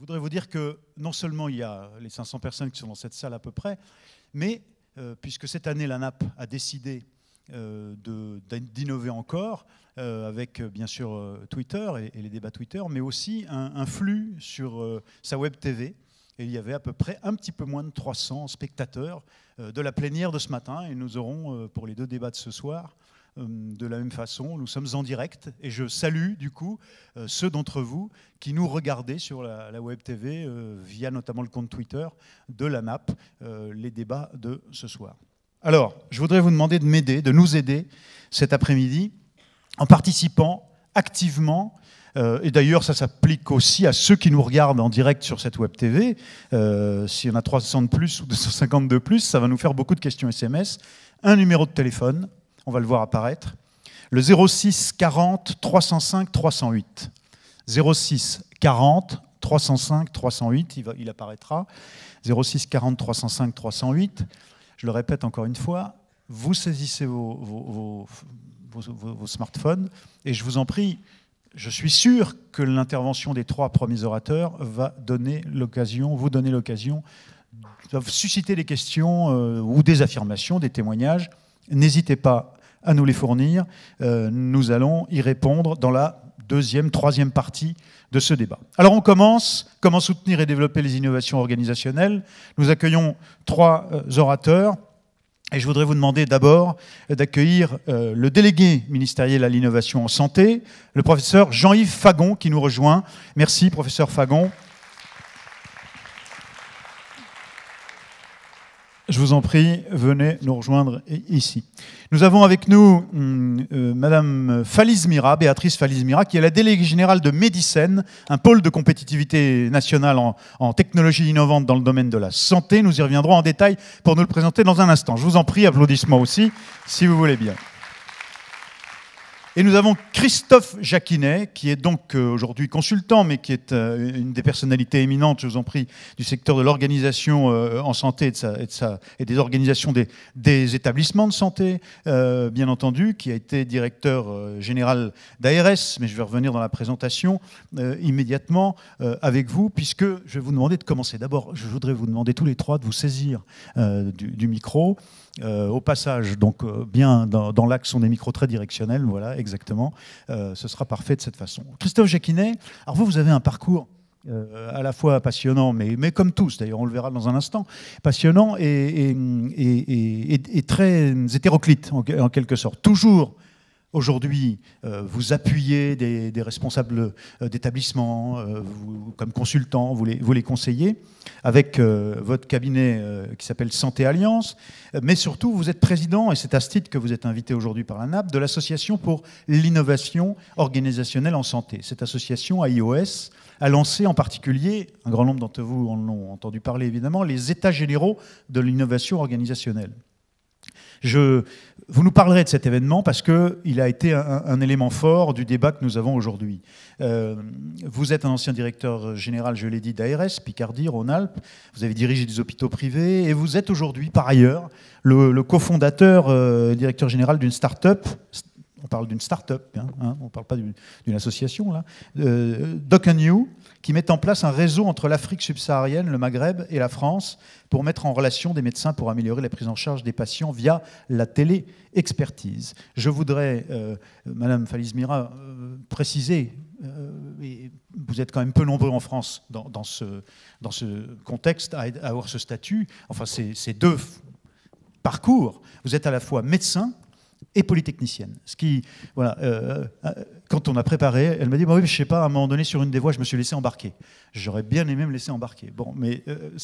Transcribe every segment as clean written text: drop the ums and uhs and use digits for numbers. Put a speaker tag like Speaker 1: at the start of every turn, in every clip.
Speaker 1: voudrais vous dire que non seulement il y a les 500 personnes qui sont dans cette salle à peu près, mais puisque cette année la NAP a décidé d'innover encore, avec bien sûr Twitter et les débats Twitter, mais aussi un flux sur sa web TV. Et il y avait à peu près un petit peu moins de 300 spectateurs de la plénière de ce matin. Et nous aurons, pour les deux débats de ce soir, de la même façon, nous sommes en direct. Et je salue du coup ceux d'entre vous qui nous regardez sur la web TV, via notamment le compte Twitter de la NAP, les débats de ce soir. Alors, je voudrais vous demander de m'aider, de nous aider cet après-midi en participant activement. Et d'ailleurs, ça s'applique aussi à ceux qui nous regardent en direct sur cette web TV. S'il y en a 300 de plus ou 250 de plus, ça va nous faire beaucoup de questions SMS. Un numéro de téléphone, on va le voir apparaître. Le 06 40 305 308. 06 40 305 308, il apparaîtra. 06 40 305 308. Je le répète encore une fois, vous saisissez vos smartphones et je vous en prie, je suis sûr que l'intervention des trois premiers orateurs va vous donner l'occasion, va susciter des questions ou des affirmations, des témoignages. N'hésitez pas à nous les fournir. Nous allons y répondre dans la deuxième, troisième partie de ce débat. Alors on commence. Comment soutenir et développer les innovations organisationnelles? Nous accueillons trois orateurs. Et je voudrais vous demander d'abord d'accueillir le délégué ministériel à l'innovation en santé, le professeur Jean-Yves Fagon, qui nous rejoint. Merci, professeur Fagon. Je vous en prie, venez nous rejoindre ici. Nous avons avec nous Madame Faliz-Mira, Béatrice Faliz-Mira, qui est la déléguée générale de Medicène, un pôle de compétitivité nationale en technologie innovante dans le domaine de la santé. Nous y reviendrons en détail pour nous le présenter dans un instant. Je vous en prie, applaudissements aussi, si vous voulez bien. Et nous avons Christophe Jacquinet, qui est donc aujourd'hui consultant, mais qui est une des personnalités éminentes, je vous en prie, du secteur de l'organisation en santé et des organisations des établissements de santé, bien entendu, qui a été directeur général d'ARS, mais je vais revenir dans la présentation immédiatement avec vous, puisque je vais vous demander de commencer. D'abord, je voudrais vous demander tous les trois de vous saisir du micro. Au passage, donc bien dans l'axe, sont des micros très directionnels, voilà, exactement. Ce sera parfait de cette façon. Christophe Jacquinet, alors vous avez un parcours à la fois passionnant, mais comme tous, d'ailleurs, on le verra dans un instant, passionnant et très hétéroclite, en quelque sorte. Toujours, aujourd'hui, vous appuyez des responsables d'établissements, comme consultants, vous les conseillez, avec votre cabinet qui s'appelle Santé Alliance, mais surtout, vous êtes président, et c'est à ce titre que vous êtes invité aujourd'hui par la NAP, de l'Association pour l'innovation organisationnelle en santé. Cette association, AIOS, a lancé en particulier, un grand nombre d'entre vous en ont entendu parler évidemment, les États généraux de l'innovation organisationnelle. Vous nous parlerez de cet événement parce qu'il a été un élément fort du débat que nous avons aujourd'hui. Vous êtes un ancien directeur général, je l'ai dit, d'ARS, Picardie, Rhône-Alpes. Vous avez dirigé des hôpitaux privés et vous êtes aujourd'hui, par ailleurs, le cofondateur, directeur général d'une start-up. On parle d'une start-up, hein, on ne parle pas d'une association, là. Doc & You, qui met en place un réseau entre l'Afrique subsaharienne, le Maghreb et la France pour mettre en relation des médecins pour améliorer la prise en charge des patients via la télé-expertise. Je voudrais, Madame Faliz-Mira, préciser, et vous êtes quand même peu nombreux en France dans ce contexte à avoir ce statut, enfin ces deux parcours. Vous êtes à la fois médecin et polytechnicienne. Ce qui, voilà, quand on a préparé, elle m'a dit, bah oui, je sais pas, à un moment donné, sur une des voies, je me suis laissé embarquer. J'aurais bien aimé me laisser embarquer. Bon, mais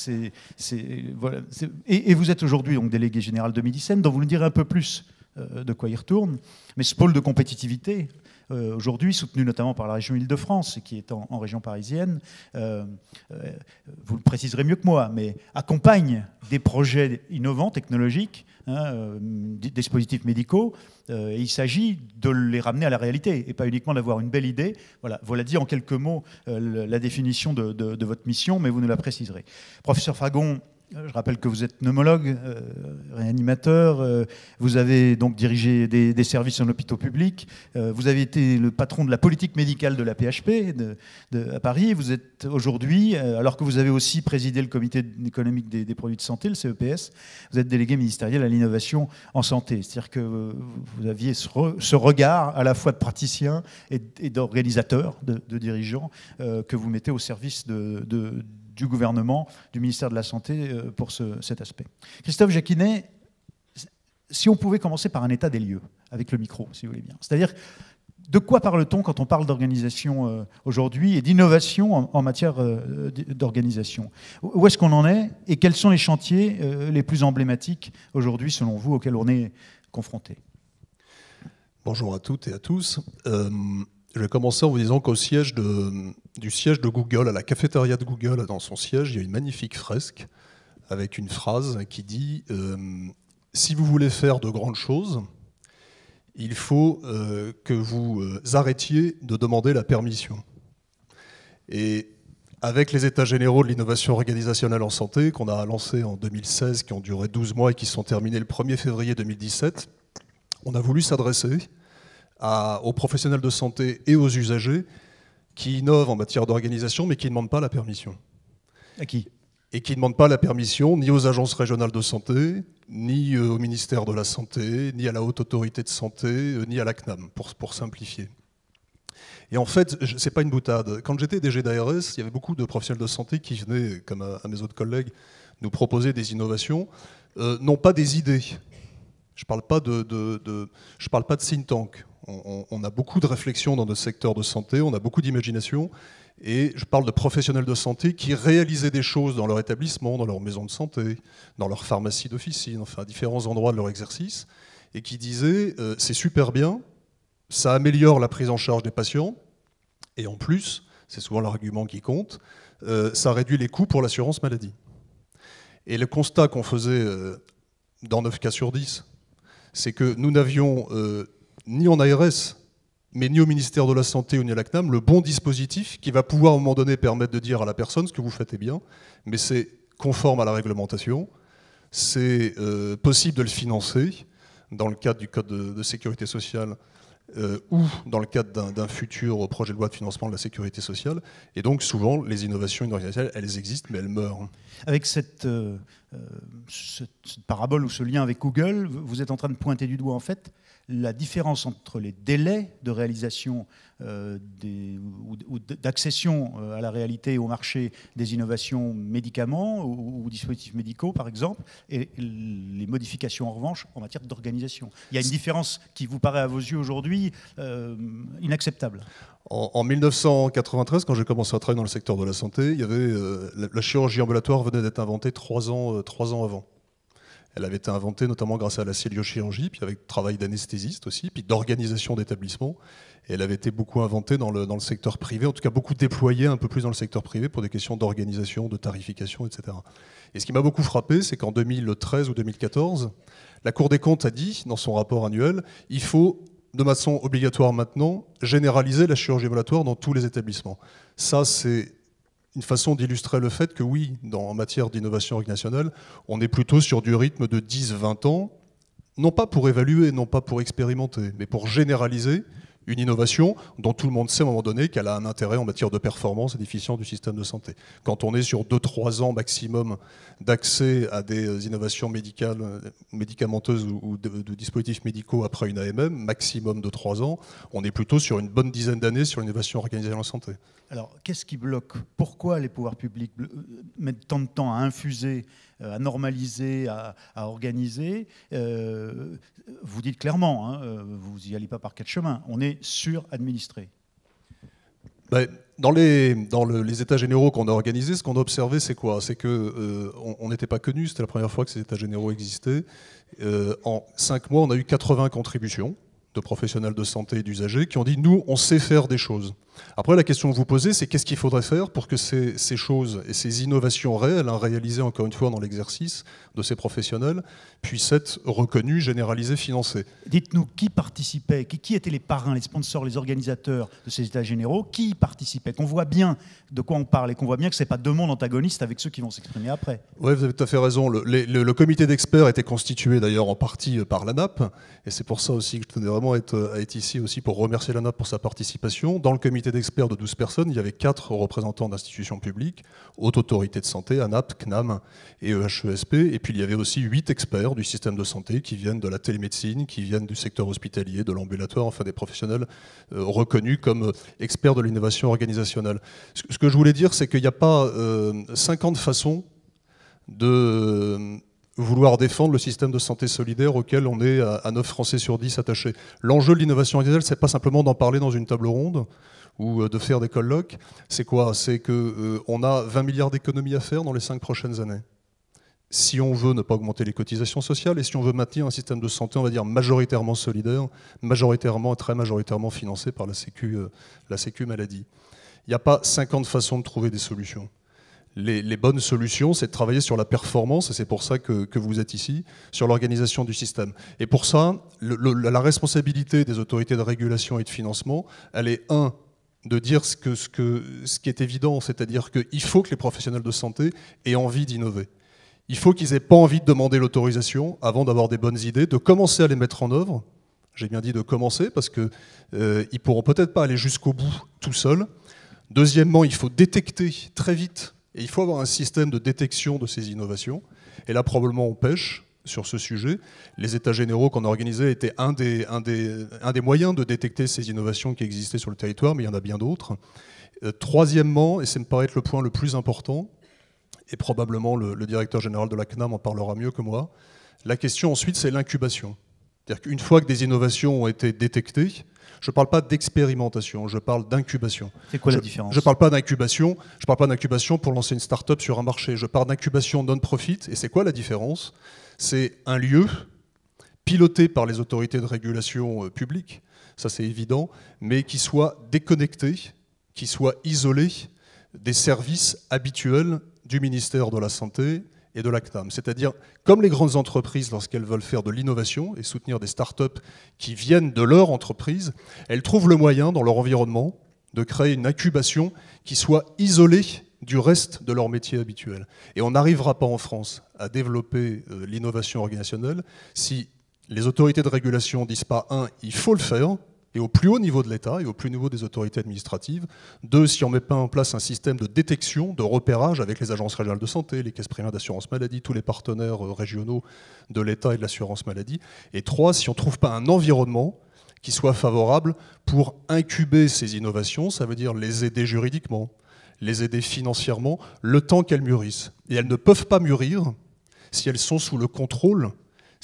Speaker 1: voilà. Et vous êtes aujourd'hui donc délégué général de Medicène, dont vous nous direz un peu plus de quoi il retourne. Mais ce pôle de compétitivité, aujourd'hui, soutenu notamment par la région Île-de-France, qui est en région parisienne, vous le préciserez mieux que moi, mais accompagne des projets innovants, technologiques, des dispositifs médicaux, et il s'agit de les ramener à la réalité, et pas uniquement d'avoir une belle idée. Voilà dit en quelques mots la définition de votre mission, mais vous nous la préciserez. Professeur Fagon, Je rappelle que vous êtes pneumologue, réanimateur, vous avez donc dirigé des services en hôpitaux publics, vous avez été le patron de la politique médicale de la PHP à Paris, vous êtes aujourd'hui, alors que vous avez aussi présidé le comité économique des produits de santé, le CEPS, vous êtes délégué ministériel à l'innovation en santé. C'est-à-dire que vous aviez ce regard à la fois de praticien et d'organisateur, de dirigeant, que vous mettez au service du gouvernement, du ministère de la Santé pour cet aspect. Christophe Jacquinet, si on pouvait commencer par un état des lieux, avec le micro, si vous voulez bien. C'est-à-dire, de quoi parle-t-on quand on parle d'organisation aujourd'hui et d'innovation en matière d'organisation? Où est-ce qu'on en est et quels sont les chantiers les plus emblématiques aujourd'hui, selon vous, auxquels on est confronté?
Speaker 2: Bonjour à toutes et à tous. Je vais commencer en vous disant qu'au siège du siège de Google, à la cafétéria de Google, dans son siège, il y a une magnifique fresque avec une phrase qui dit si vous voulez faire de grandes choses, il faut que vous arrêtiez de demander la permission. Et avec les états généraux de l'innovation organisationnelle en santé qu'on a lancés en 2016, qui ont duré 12 mois et qui sont terminés le 1er février 2017, on a voulu s'adresser aux professionnels de santé et aux usagers qui innovent en matière d'organisation mais qui ne demandent pas la permission.
Speaker 1: À qui?
Speaker 2: Et qui ne demandent pas la permission ni aux agences régionales de santé, ni au ministère de la Santé, ni à la Haute Autorité de Santé, ni à la CNAM, pour simplifier. Et en fait, ce n'est pas une boutade. Quand j'étais DG d'ARS, il y avait beaucoup de professionnels de santé qui venaient, comme à mes autres collègues, nous proposer des innovations, non pas des idées. Je ne parle pas de think tank. On a beaucoup de réflexions dans notre secteur de santé, on a beaucoup d'imagination, et je parle de professionnels de santé qui réalisaient des choses dans leur établissement, dans leur maison de santé, dans leur pharmacie d'officine, enfin à différents endroits de leur exercice, et qui disaient c'est super bien, ça améliore la prise en charge des patients, et en plus, c'est souvent l'argument qui compte, ça réduit les coûts pour l'assurance maladie. Et le constat qu'on faisait dans 9 cas sur 10, c'est que nous n'avions ni en ARS, mais ni au ministère de la Santé ou ni à la CNAM, le bon dispositif qui va pouvoir à un moment donné permettre de dire à la personne ce que vous faites est bien, mais c'est conforme à la réglementation, c'est possible de le financer dans le cadre du Code de sécurité sociale ou dans le cadre d'un futur projet de loi de financement de la sécurité sociale. Et donc souvent, les innovations organisationnelles, elles existent, mais elles meurent.
Speaker 1: Avec cette parabole ou ce lien avec Google, vous êtes en train de pointer du doigt en fait la différence entre les délais de réalisation ou d'accession à la réalité et au marché des innovations médicaments ou dispositifs médicaux, par exemple, et les modifications, en revanche, en matière d'organisation. Il y a une différence qui vous paraît à vos yeux aujourd'hui inacceptable.
Speaker 2: En 1993, quand j'ai commencé à travailler dans le secteur de la santé, il y avait, la chirurgie ambulatoire venait d'être inventée 3 ans avant. Elle avait été inventée notamment grâce à la celluliochirurgie, puis avec le travail d'anesthésiste aussi, puis d'organisation d'établissement. Et elle avait été beaucoup inventée dans le secteur privé, en tout cas beaucoup déployée un peu plus dans le secteur privé pour des questions d'organisation, de tarification, etc. Et ce qui m'a beaucoup frappé, c'est qu'en 2013 ou 2014, la Cour des comptes a dit, dans son rapport annuel, il faut, de façon obligatoire maintenant, généraliser la chirurgie ambulatoire dans tous les établissements. Ça, c'est une façon d'illustrer le fait que oui, en matière d'innovation organisationnelle, on est plutôt sur du rythme de 10-20 ans, non pas pour évaluer, non pas pour expérimenter, mais pour généraliser une innovation dont tout le monde sait à un moment donné qu'elle a un intérêt en matière de performance et d'efficience du système de santé. Quand on est sur 2-3 ans maximum d'accès à des innovations médicamenteuses ou de dispositifs médicaux après une AMM, maximum de 3 ans, on est plutôt sur une bonne dizaine d'années sur l'innovation organisationnelle en santé.
Speaker 1: Alors, qu'est-ce qui bloque? Pourquoi les pouvoirs publics mettent tant de temps à infuser, à normaliser, à organiser? Vous dites clairement, hein, vous n'y allez pas par 4 chemins, on est suradministré.
Speaker 2: Dans les états généraux qu'on a organisés, ce qu'on a observé, c'est quoi? C'est qu'on n'était pas connus, c'était la première fois que ces états généraux existaient. En 5 mois, on a eu 80 contributions de professionnels de santé et d'usagers qui ont dit « nous, on sait faire des choses ». Après, la question que vous posez, c'est qu'est-ce qu'il faudrait faire pour que ces choses et ces innovations réelles, réalisées encore une fois dans l'exercice de ces professionnels, puissent être reconnues, généralisées, financées.
Speaker 1: Dites-nous, qui participait, qui étaient les parrains, les sponsors, les organisateurs de ces états généraux, qui y participaient, qu'on voit bien de quoi on parle et qu'on voit bien que ce n'est pas deux mondes antagonistes avec ceux qui vont s'exprimer après.
Speaker 2: Oui, vous avez tout à fait raison. Le comité d'experts était constitué d'ailleurs en partie par l'ANAP, et c'est pour ça aussi que je tenais vraiment à être ici aussi pour remercier l'ANAP pour sa participation. Dans le comité d'experts de 12 personnes, il y avait 4 représentants d'institutions publiques, Haute Autorité de Santé, ANAP, CNAM et EHESP, et puis il y avait aussi 8 experts du système de santé qui viennent de la télémédecine, qui viennent du secteur hospitalier, de l'ambulatoire, enfin des professionnels reconnus comme experts de l'innovation organisationnelle. Ce que je voulais dire, c'est qu'il n'y a pas 50 façons de vouloir défendre le système de santé solidaire auquel on est à 9 Français sur 10 attachés. L'enjeu de l'innovation organisationnelle, c'est pas simplement d'en parler dans une table ronde ou de faire des colloques. C'est quoi? C'est qu'on a 20 milliards d'économies à faire dans les 5 prochaines années. Si on veut ne pas augmenter les cotisations sociales et si on veut maintenir un système de santé, on va dire, majoritairement solidaire, très majoritairement financé par la Sécu maladie. Il n'y a pas 50 façons de trouver des solutions. Les bonnes solutions, c'est de travailler sur la performance, et c'est pour ça que vous êtes ici, sur l'organisation du système. Et pour ça, la responsabilité des autorités de régulation et de financement, elle est, de dire ce qui est évident, c'est-à-dire qu'il faut que les professionnels de santé aient envie d'innover. Il faut qu'ils n'aient pas envie de demander l'autorisation avant d'avoir des bonnes idées, de commencer à les mettre en œuvre. J'ai bien dit de commencer, parce qu'ils ne pourront peut-être pas aller jusqu'au bout tout seuls. Deuxièmement, il faut détecter très vite, et il faut avoir un système de détection de ces innovations. Et là, probablement, on pêche sur ce sujet. Les états généraux qu'on a organisés étaient un des moyens de détecter ces innovations qui existaient sur le territoire, mais il y en a bien d'autres. Troisièmement, et ça me paraît être le point le plus important, et probablement le directeur général de la CNAM en parlera mieux que moi, la question ensuite, c'est l'incubation. C'est-à-dire qu'une fois que des innovations ont été détectées, je ne parle pas d'expérimentation, je parle d'incubation.
Speaker 1: C'est quoi la différence?
Speaker 2: Je ne parle pas d'incubation pour lancer une start-up sur un marché. Je parle d'incubation non-profit. Et c'est quoi la différence? C'est un lieu piloté par les autorités de régulation publiques, ça c'est évident, mais qui soit déconnecté, qui soit isolé des services habituels du ministère de la Santé et de la CNAM. C'est-à-dire, comme les grandes entreprises, lorsqu'elles veulent faire de l'innovation et soutenir des start-up qui viennent de leur entreprise, elles trouvent le moyen, dans leur environnement, de créer une incubation qui soit isolée du reste de leur métier habituel. Et on n'arrivera pas en France à développer l'innovation organisationnelle si les autorités de régulation disent pas, il faut le faire, et au plus haut niveau de l'État et au plus haut niveau des autorités administratives. 2, si on ne met pas en place un système de détection, de repérage avec les agences régionales de santé, les caisses primaires d'assurance maladie, tous les partenaires régionaux de l'État et de l'assurance maladie. Et 3, si on ne trouve pas un environnement qui soit favorable pour incuber ces innovations, ça veut dire les aider juridiquement, les aider financièrement, le temps qu'elles mûrissent. Et elles ne peuvent pas mûrir si elles sont sous le contrôle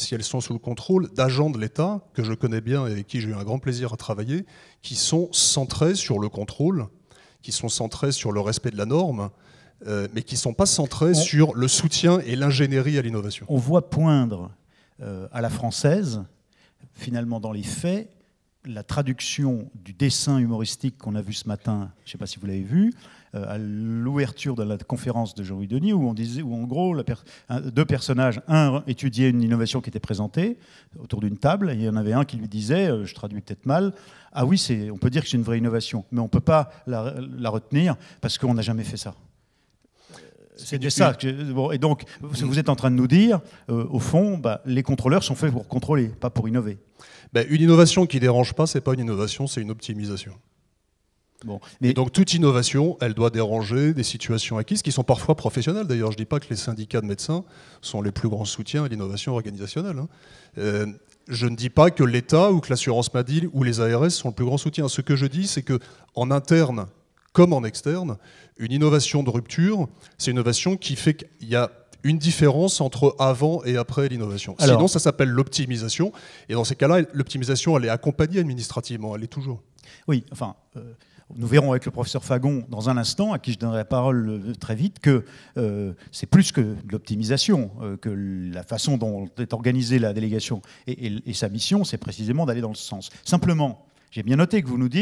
Speaker 2: d'agents de l'État, que je connais bien et avec qui j'ai eu un grand plaisir à travailler, qui sont centrés sur le contrôle, qui sont centrés sur le respect de la norme, mais qui ne sont pas centrés sur le soutien et l'ingénierie à l'innovation.
Speaker 1: On voit poindre à la française, finalement dans les faits, la traduction du dessin humoristique qu'on a vu ce matin, je ne sais pas si vous l'avez vu, à l'ouverture de la conférence de Jean-Louis Denis, où en gros, deux personnages, un étudiait une innovation qui était présentée autour d'une table, et il y en avait un qui lui disait, je traduis peut-être mal, ah oui, on peut dire que c'est une vraie innovation, mais on ne peut pas la retenir parce qu'on n'a jamais fait ça. C'est ça. Bon, et donc, vous êtes en train de nous dire, au fond, les contrôleurs sont faits pour contrôler, pas pour innover.
Speaker 2: Une innovation qui ne dérange pas, ce n'est pas une innovation, c'est une optimisation. Bon, mais... Donc toute innovation, elle doit déranger des situations acquises qui sont parfois professionnelles. D'ailleurs, je ne dis pas que les syndicats de médecins sont les plus grands soutiens à l'innovation organisationnelle. Je ne dis pas que l'État ou que l'assurance maladie ou les ARS sont le plus grand soutien. Ce que je dis, c'est qu'en interne comme en externe, une innovation de rupture, c'est une innovation qui fait qu'il y a une différence entre avant et après l'innovation. Sinon, ça s'appelle l'optimisation. Et dans ces cas-là, l'optimisation, elle est accompagnée administrativement, elle est toujours.
Speaker 1: Oui, enfin... Nous verrons avec le professeur Fagon dans un instant, à qui je donnerai la parole très vite, que c'est plus que de l'optimisation, que la façon dont est organisée la délégation et sa mission, c'est précisément d'aller dans ce sens. Simplement, j'ai bien noté que vous nous dites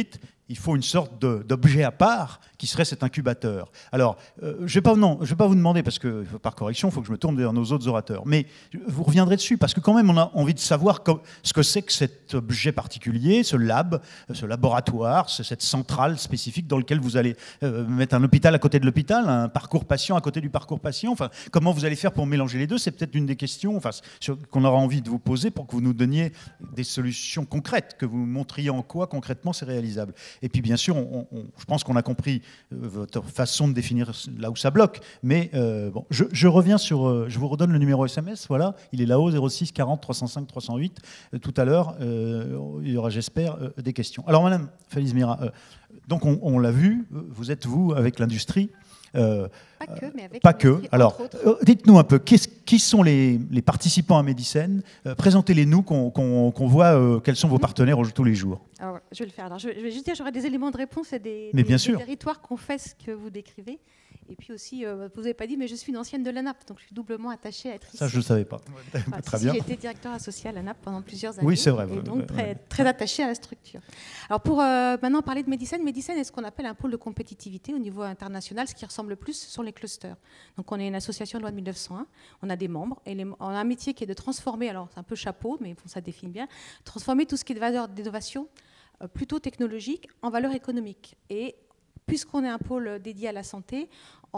Speaker 1: Il faut une sorte d'objet à part qui serait cet incubateur. Alors, je ne vais pas vous demander, parce que par correction, il faut que je me tourne vers nos autres orateurs, mais vous reviendrez dessus, parce que quand même, on a envie de savoir ce que c'est que cet objet particulier, ce lab, ce laboratoire, cette centrale spécifique dans lequel vous allez mettre un hôpital à côté de l'hôpital, un parcours patient à côté du parcours patient. Enfin, comment vous allez faire pour mélanger les deux? C'est peut-être une des questions qu'on aura envie de vous poser pour que vous nous donniez des solutions concrètes, que vous montriez en quoi concrètement c'est réalisable. Et puis bien sûr, je pense qu'on a compris votre façon de définir là où ça bloque. Mais bon, je reviens sur... je vous redonne le numéro SMS, voilà, il est là-haut, 06 40 305 308. Tout à l'heure, il y aura, j'espère, des questions. Alors Madame Feliz Mira, donc on l'a vu, vous êtes vous avec l'industrie.
Speaker 3: Pas que, mais avec
Speaker 1: pas que. Alors, dites-nous un peu, qui sont les participants à Medicène? Présentez-les nous, qu'on voit quels sont vos partenaires tous les jours.
Speaker 3: Alors, je vais le faire. Alors, je vais juste dire, j'aurai des éléments de réponse et des territoires qu'on fait ce que vous décrivez. Et puis aussi, vous n'avez pas dit, mais je suis une ancienne de l'ANAP, donc je suis doublement attachée à être ici.
Speaker 1: Ça, je ne le savais pas.
Speaker 3: Enfin,
Speaker 1: très bien.
Speaker 3: J'ai été directeur associé à l'ANAP pendant plusieurs années.
Speaker 1: Oui, c'est vrai.
Speaker 3: Et donc très attachée à la structure. Alors pour maintenant parler de Medicène, Medicène est ce qu'on appelle un pôle de compétitivité au niveau international. Ce qui ressemble le plus sont les clusters. Donc on est une association de loi de 1901, on a des membres, et on a un métier qui est de transformer, alors c'est un peu chapeau, mais bon, ça définit bien, transformer tout ce qui est de valeur d'innovation plutôt technologique en valeur économique. Et puisqu'on est un pôle dédié à la santé,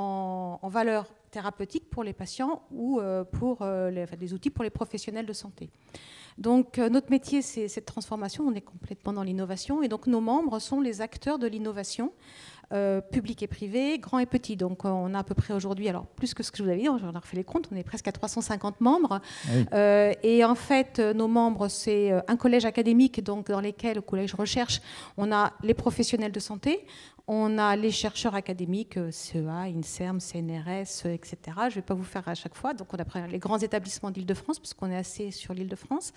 Speaker 3: en valeur thérapeutique pour les patients ou pour des outils pour les professionnels de santé. Donc notre métier, c'est cette transformation, on est complètement dans l'innovation, et donc nos membres sont les acteurs de l'innovation, public et privé, grand et petit. Donc on a à peu près aujourd'hui, alors plus que ce que je vous avais dit, on a refait les comptes, on est presque à 350 membres. Oui. Et en fait, nos membres, c'est un collège académique, donc dans lesquels, au collège recherche, on a les professionnels de santé, on a les chercheurs académiques, CEA, INSERM, CNRS, etc. Je ne vais pas vous faire à chaque fois. Donc on a les grands établissements d'Île-de-France, parce qu'on est assez sur l'Île-de-France,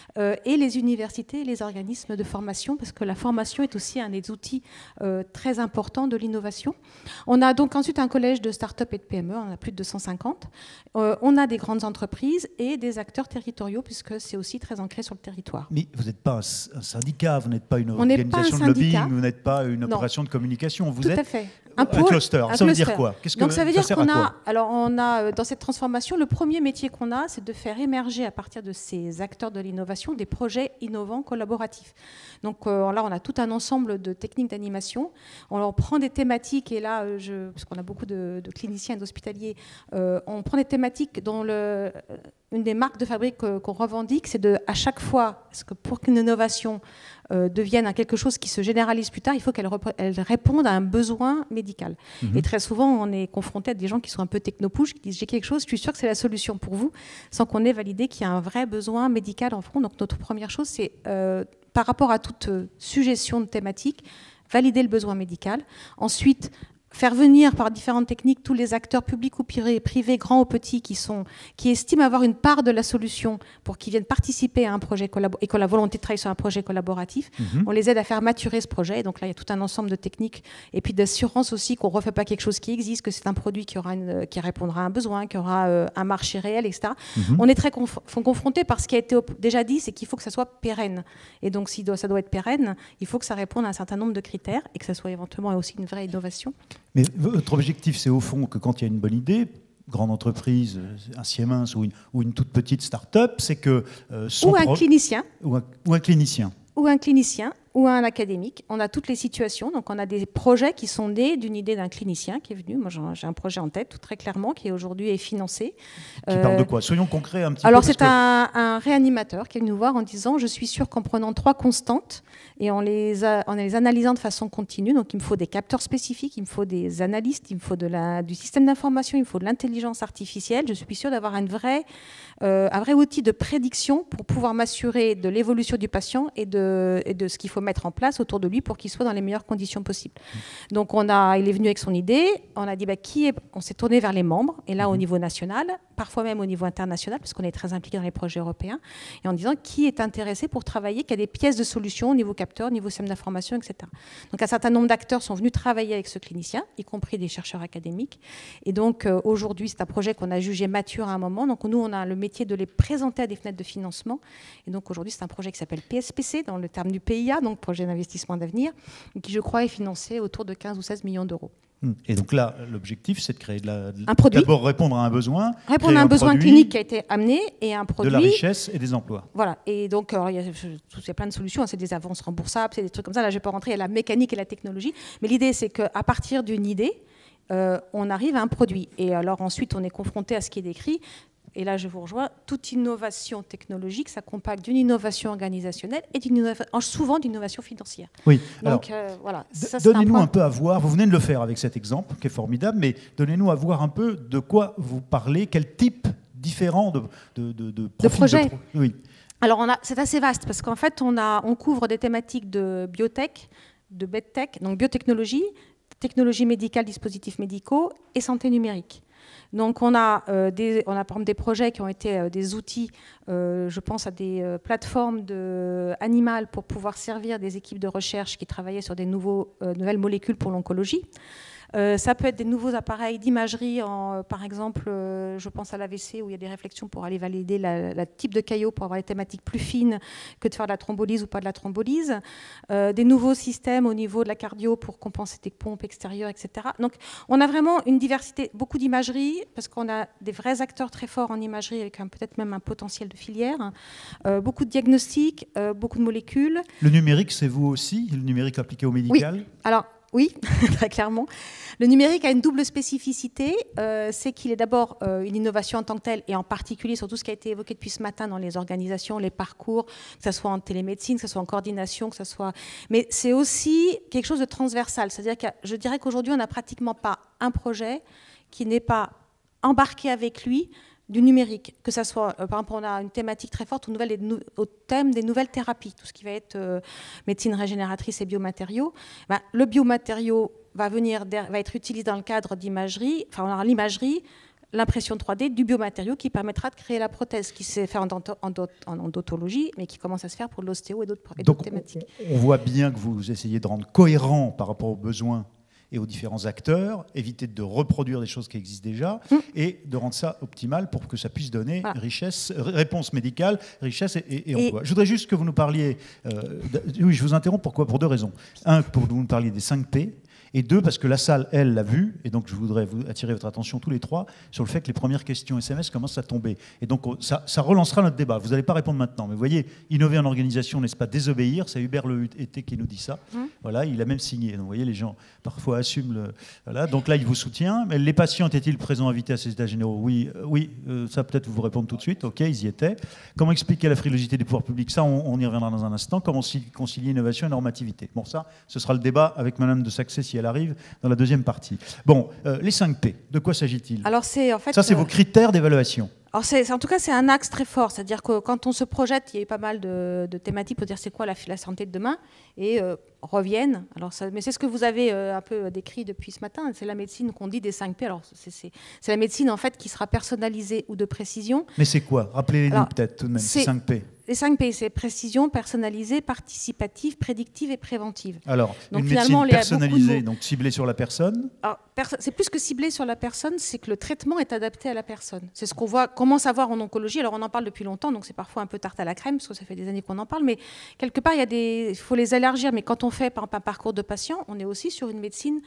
Speaker 3: et les universités et les organismes de formation, parce que la formation est aussi un des outils très importants de l'innovation. On a donc ensuite un collège de start-up et de PME, on en a plus de 250. On a des grandes entreprises et des acteurs territoriaux, puisque c'est aussi très ancré sur le territoire.
Speaker 1: Mais vous n'êtes pas un syndicat, vous n'êtes pas une organisation de lobbying, vous n'êtes pas une opération de communication. Vous
Speaker 3: Tout
Speaker 1: êtes
Speaker 3: à fait.
Speaker 1: Un cluster. Ça veut dire quoi?
Speaker 3: Donc ça veut dire qu'on a, alors on a dans cette transformation, le premier métier qu'on a, c'est de faire émerger à partir de ces acteurs de l'innovation des projets innovants collaboratifs. Donc là, on a tout un ensemble de techniques d'animation. On leur prend des thématiques, et là, parce qu'on a beaucoup de cliniciens et d'hospitaliers, on prend des thématiques dont une des marques de fabrique qu'on revendique, c'est à chaque fois, parce que pour qu'une innovation devienne quelque chose qui se généralise plus tard, il faut qu'elle réponde à un besoin médical. Et très souvent, on est confronté à des gens qui sont un peu technopouches, qui disent « j'ai quelque chose, je suis sûr que c'est la solution pour vous », sans qu'on ait validé qu'il y a un vrai besoin médical en front. Donc notre première chose, c'est par rapport à toute suggestion de thématique, valider le besoin médical. Ensuite, faire venir par différentes techniques tous les acteurs publics ou privés, grands ou petits, qui estiment avoir une part de la solution pour qu'ils viennent participer à un projet et qui ont la volonté de travailler sur un projet collaboratif. On les aide à faire maturer ce projet. Donc là, il y a tout un ensemble de techniques et puis d'assurance aussi qu'on ne refait pas quelque chose qui existe, que c'est un produit qui répondra à un besoin, qui aura un marché réel, etc. On est très confronté par ce qui a été déjà dit, c'est qu'il faut que ça soit pérenne. Et donc, si ça doit être pérenne, il faut que ça réponde à un certain nombre de critères et que ça soit éventuellement aussi une vraie innovation.
Speaker 1: Mais votre objectif, c'est au fond que quand il y a une bonne idée, grande entreprise, un Siemens ou une toute petite start-up, c'est que...
Speaker 3: Ou un clinicien.
Speaker 1: Ou un clinicien.
Speaker 3: Ou un clinicien, ou un académique. On a toutes les situations. Donc, on a des projets qui sont nés d'une idée d'un clinicien qui est venu. Moi, j'ai un projet en tête, tout très clairement, qui aujourd'hui est financé.
Speaker 1: Qui parle de quoi? Soyons concrets un petit peu.
Speaker 3: Alors, c'est un réanimateur qui est venu nous voir en disant « Je suis sûr qu'en prenant 3 constantes et en les analysant de façon continue, donc il me faut des capteurs spécifiques, il me faut des analystes, il me faut du système d'information, il me faut de l'intelligence artificielle. Je suis sûr d'avoir un vrai outil de prédiction pour pouvoir m'assurer de l'évolution du patient et de ce qu'il faut mettre en place autour de lui pour qu'il soit dans les meilleures conditions possibles. » Donc il est venu avec son idée, on a dit on s'est tourné vers les membres, et là au niveau national, parfois même au niveau international, parce qu'on est très impliqué dans les projets européens, et en disant qui est intéressé pour travailler, qui a des pièces de solutions au niveau capteur, au niveau système d'information, etc. Donc un certain nombre d'acteurs sont venus travailler avec ce clinicien, y compris des chercheurs académiques. Et donc aujourd'hui, c'est un projet qu'on a jugé mature à un moment. Donc nous, on a le métier de les présenter à des fenêtres de financement. Et donc aujourd'hui, c'est un projet qui s'appelle PSPC, dans le terme du PIA, donc projet d'investissement d'avenir, qui je crois est financé autour de 15 ou 16 millions d'euros.
Speaker 1: Et donc là, l'objectif, c'est de créer
Speaker 3: un produit.
Speaker 1: D'abord répondre à un besoin.
Speaker 3: Répondre à un besoin clinique qui a été amené et un produit.
Speaker 1: De la richesse et des emplois.
Speaker 3: Voilà. Et donc, il y a plein de solutions. Hein. C'est des avances remboursables, c'est des trucs comme ça. Là, je ne vais pas rentrer. Il y a la mécanique et la technologie. Mais l'idée, c'est qu'à partir d'une idée, on arrive à un produit. Et alors ensuite, on est confronté à ce qui est décrit. Et là, je vous rejoins, toute innovation technologique s'accompagne d'une innovation organisationnelle et souvent d'innovation financière.
Speaker 1: Oui.
Speaker 3: Donc, voilà.
Speaker 1: Donnez-nous un peu à voir, vous venez de le faire avec cet exemple qui est formidable, mais donnez-nous à voir un peu de quoi vous parlez, quel type différent de
Speaker 3: projet.
Speaker 1: Oui.
Speaker 3: Alors, c'est assez vaste parce qu'en fait, on couvre des thématiques de biotech, de medtech, donc biotechnologie, technologie médicale, dispositifs médicaux et santé numérique. Donc on a par exemple des projets qui ont été des outils, je pense à des plateformes animales pour pouvoir servir des équipes de recherche qui travaillaient sur des nouvelles molécules pour l'oncologie. Ça peut être des nouveaux appareils d'imagerie, par exemple, je pense à l'AVC où il y a des réflexions pour aller valider le type de caillot pour avoir des thématiques plus fines que de faire de la thrombolyse ou pas de la thrombolyse. Des nouveaux systèmes au niveau de la cardio pour compenser des pompes extérieures, etc. Donc on a vraiment une diversité, beaucoup d'imagerie, parce qu'on a des vrais acteurs très forts en imagerie avec peut-être même un potentiel de filière, beaucoup de diagnostics, beaucoup de molécules.
Speaker 1: Le numérique, c'est vous aussi, le numérique appliqué au médical?
Speaker 3: Oui. Alors, oui, très clairement. Le numérique a une double spécificité, c'est qu'il est d'abord une innovation en tant que telle, et en particulier sur tout ce qui a été évoqué depuis ce matin dans les organisations, les parcours, que ce soit en télémédecine, que ce soit en coordination, que ce soit... Mais c'est aussi quelque chose de transversal, c'est-à-dire que je dirais qu'aujourd'hui, on n'a pratiquement pas un projet qui n'est pas embarqué avec lui du numérique, que ça soit, par exemple, on a une thématique très forte au thème des nouvelles thérapies, tout ce qui va être médecine régénératrice et biomatériaux. Le biomatériau va être utilisé dans le cadre d'imagerie, enfin on aura l'imagerie, l'impression 3D du biomatériau qui permettra de créer la prothèse, qui s'est fait en odontologie, mais qui commence à se faire pour l'ostéo et d'autres thématiques.
Speaker 1: On voit bien que vous essayez de rendre cohérent par rapport aux besoins et aux différents acteurs, éviter de reproduire des choses qui existent déjà et de rendre ça optimal pour que ça puisse donner richesse, réponse médicale, richesse et emploi. Je voudrais juste que vous nous parliez... oui, je vous interromps, pourquoi? Pour deux raisons. Un, pour que vous nous parliez des 5 P, et deux, parce que la salle, elle, l'a vu, et donc je voudrais vous attirer votre attention tous les trois sur le fait que les premières questions SMS commencent à tomber. Et donc ça relancera notre débat. Vous n'allez pas répondre maintenant, mais vous voyez, innover en organisation, n'est-ce pas désobéir? C'est Hubert Le Été qui nous dit ça. Voilà, il a même signé. Donc vous voyez, les gens parfois assument le... Voilà, donc là, il vous soutient. Mais les patients étaient-ils présents invités à ces états généraux? Oui, ça peut-être vous répondre tout de suite. OK, ils y étaient. Comment expliquer la frilosité des pouvoirs publics? Ça, on y reviendra dans un instant. Comment concilier innovation et normativité? Bon, ça, ce sera le débat avec Madame de Saxé si elle arrive dans la deuxième partie. Bon, les 5 P, de quoi s'agit-il?
Speaker 3: Alors c'est en fait...
Speaker 1: Ça, c'est vos critères d'évaluation.
Speaker 3: Alors en tout cas, c'est un axe très fort. C'est-à-dire que quand on se projette, il y a eu pas mal de thématiques pour dire c'est quoi la santé de demain, et reviennent. Alors mais c'est ce que vous avez un peu décrit depuis ce matin. C'est la médecine qu'on dit des 5 P. Alors c'est la médecine en fait qui sera personnalisée ou de précision.
Speaker 1: Mais c'est quoi? Rappelez-les-nous peut-être tout de même, ces 5 P.
Speaker 3: Les 5 P, c'est précision, personnalisée, participative, prédictive et préventive.
Speaker 1: Alors, donc, une médecine personnalisée, donc ciblée sur la personne?
Speaker 3: C'est plus que ciblée sur la personne, c'est que le traitement est adapté à la personne. C'est ce qu'on commence à voir en oncologie. Alors, on en parle depuis longtemps, donc c'est parfois un peu tarte à la crème, parce que ça fait des années qu'on en parle. Mais quelque part, il faut les élargir. Mais quand on fait par exemple, un parcours de patient, on est aussi sur une médecine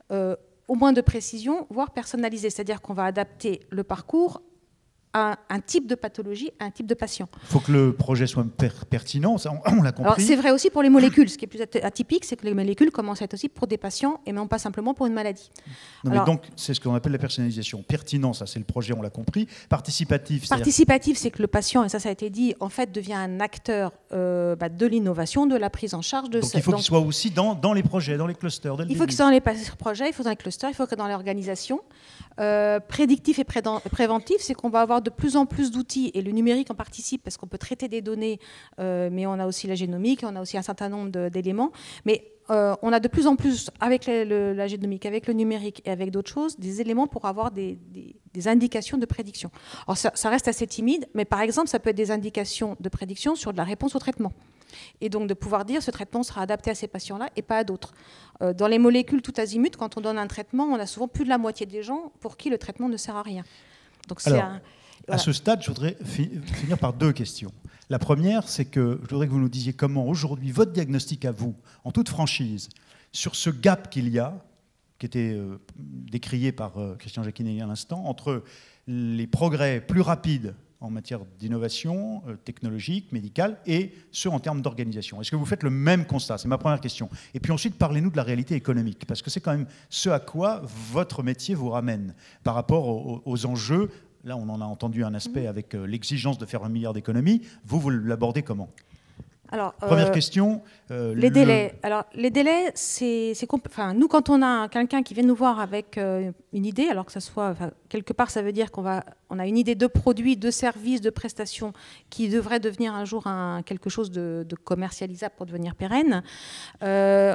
Speaker 3: au moins de précision, voire personnalisée. C'est-à-dire qu'on va adapter le parcours à un type de pathologie, à un type de patient.
Speaker 1: Il faut que le projet soit pertinent, ça, on l'a compris.
Speaker 3: Alors c'est vrai aussi pour les molécules. Ce qui est plus atypique, c'est que les molécules commencent à être aussi pour des patients et non pas simplement pour une maladie.
Speaker 1: Non, mais donc, c'est ce qu'on appelle la personnalisation. Pertinent, ça c'est le projet, on l'a compris. Participatif,
Speaker 3: c'est que le patient, et ça a été dit, en fait devient un acteur de l'innovation, de la prise en charge de...
Speaker 1: Donc il faut qu'il soit aussi dans les projets, dans les clusters.
Speaker 3: Il faut qu'il soit dans les projets, il faut dans les clusters, il faut que dans l'organisation. Prédictif et préventif, c'est qu'on va avoir de plus en plus d'outils, et le numérique en participe parce qu'on peut traiter des données, mais on a aussi la génomique, on a aussi un certain nombre d'éléments. Mais on a de plus en plus, avec la génomique, avec le numérique et avec d'autres choses, des éléments pour avoir des indications de prédiction. Alors ça reste assez timide, mais par exemple, ça peut être des indications de prédiction sur de la réponse au traitement. Et donc de pouvoir dire ce traitement sera adapté à ces patients-là et pas à d'autres. Dans les molécules tout azimut, quand on donne un traitement, on a souvent plus de la moitié des gens pour qui le traitement ne sert à rien. Donc
Speaker 1: voilà. À ce stade, je voudrais finir par 2 questions. La première, c'est que je voudrais que vous nous disiez comment aujourd'hui votre diagnostic à vous, en toute franchise, sur ce gap qu'il y a, qui était décrié par Christian Jacquinet à l'instant, entre les progrès plus rapides en matière d'innovation technologique, médicale, et ceux en termes d'organisation. Est-ce que vous faites le même constat? C'est ma première question. Et puis ensuite, parlez-nous de la réalité économique, parce que c'est quand même ce à quoi votre métier vous ramène par rapport aux enjeux. Là, on en a entendu un aspect avec l'exigence de faire 1 milliard d'économies. Vous l'abordez comment?
Speaker 3: Alors,
Speaker 1: première question.
Speaker 3: Les délais. Alors, les délais, enfin, nous, quand on a quelqu'un qui vient nous voir avec une idée, alors que ça soit, enfin, quelque part, ça veut dire qu'on a une idée de produit, de service, de prestation qui devrait devenir un jour quelque chose de commercialisable pour devenir pérenne. La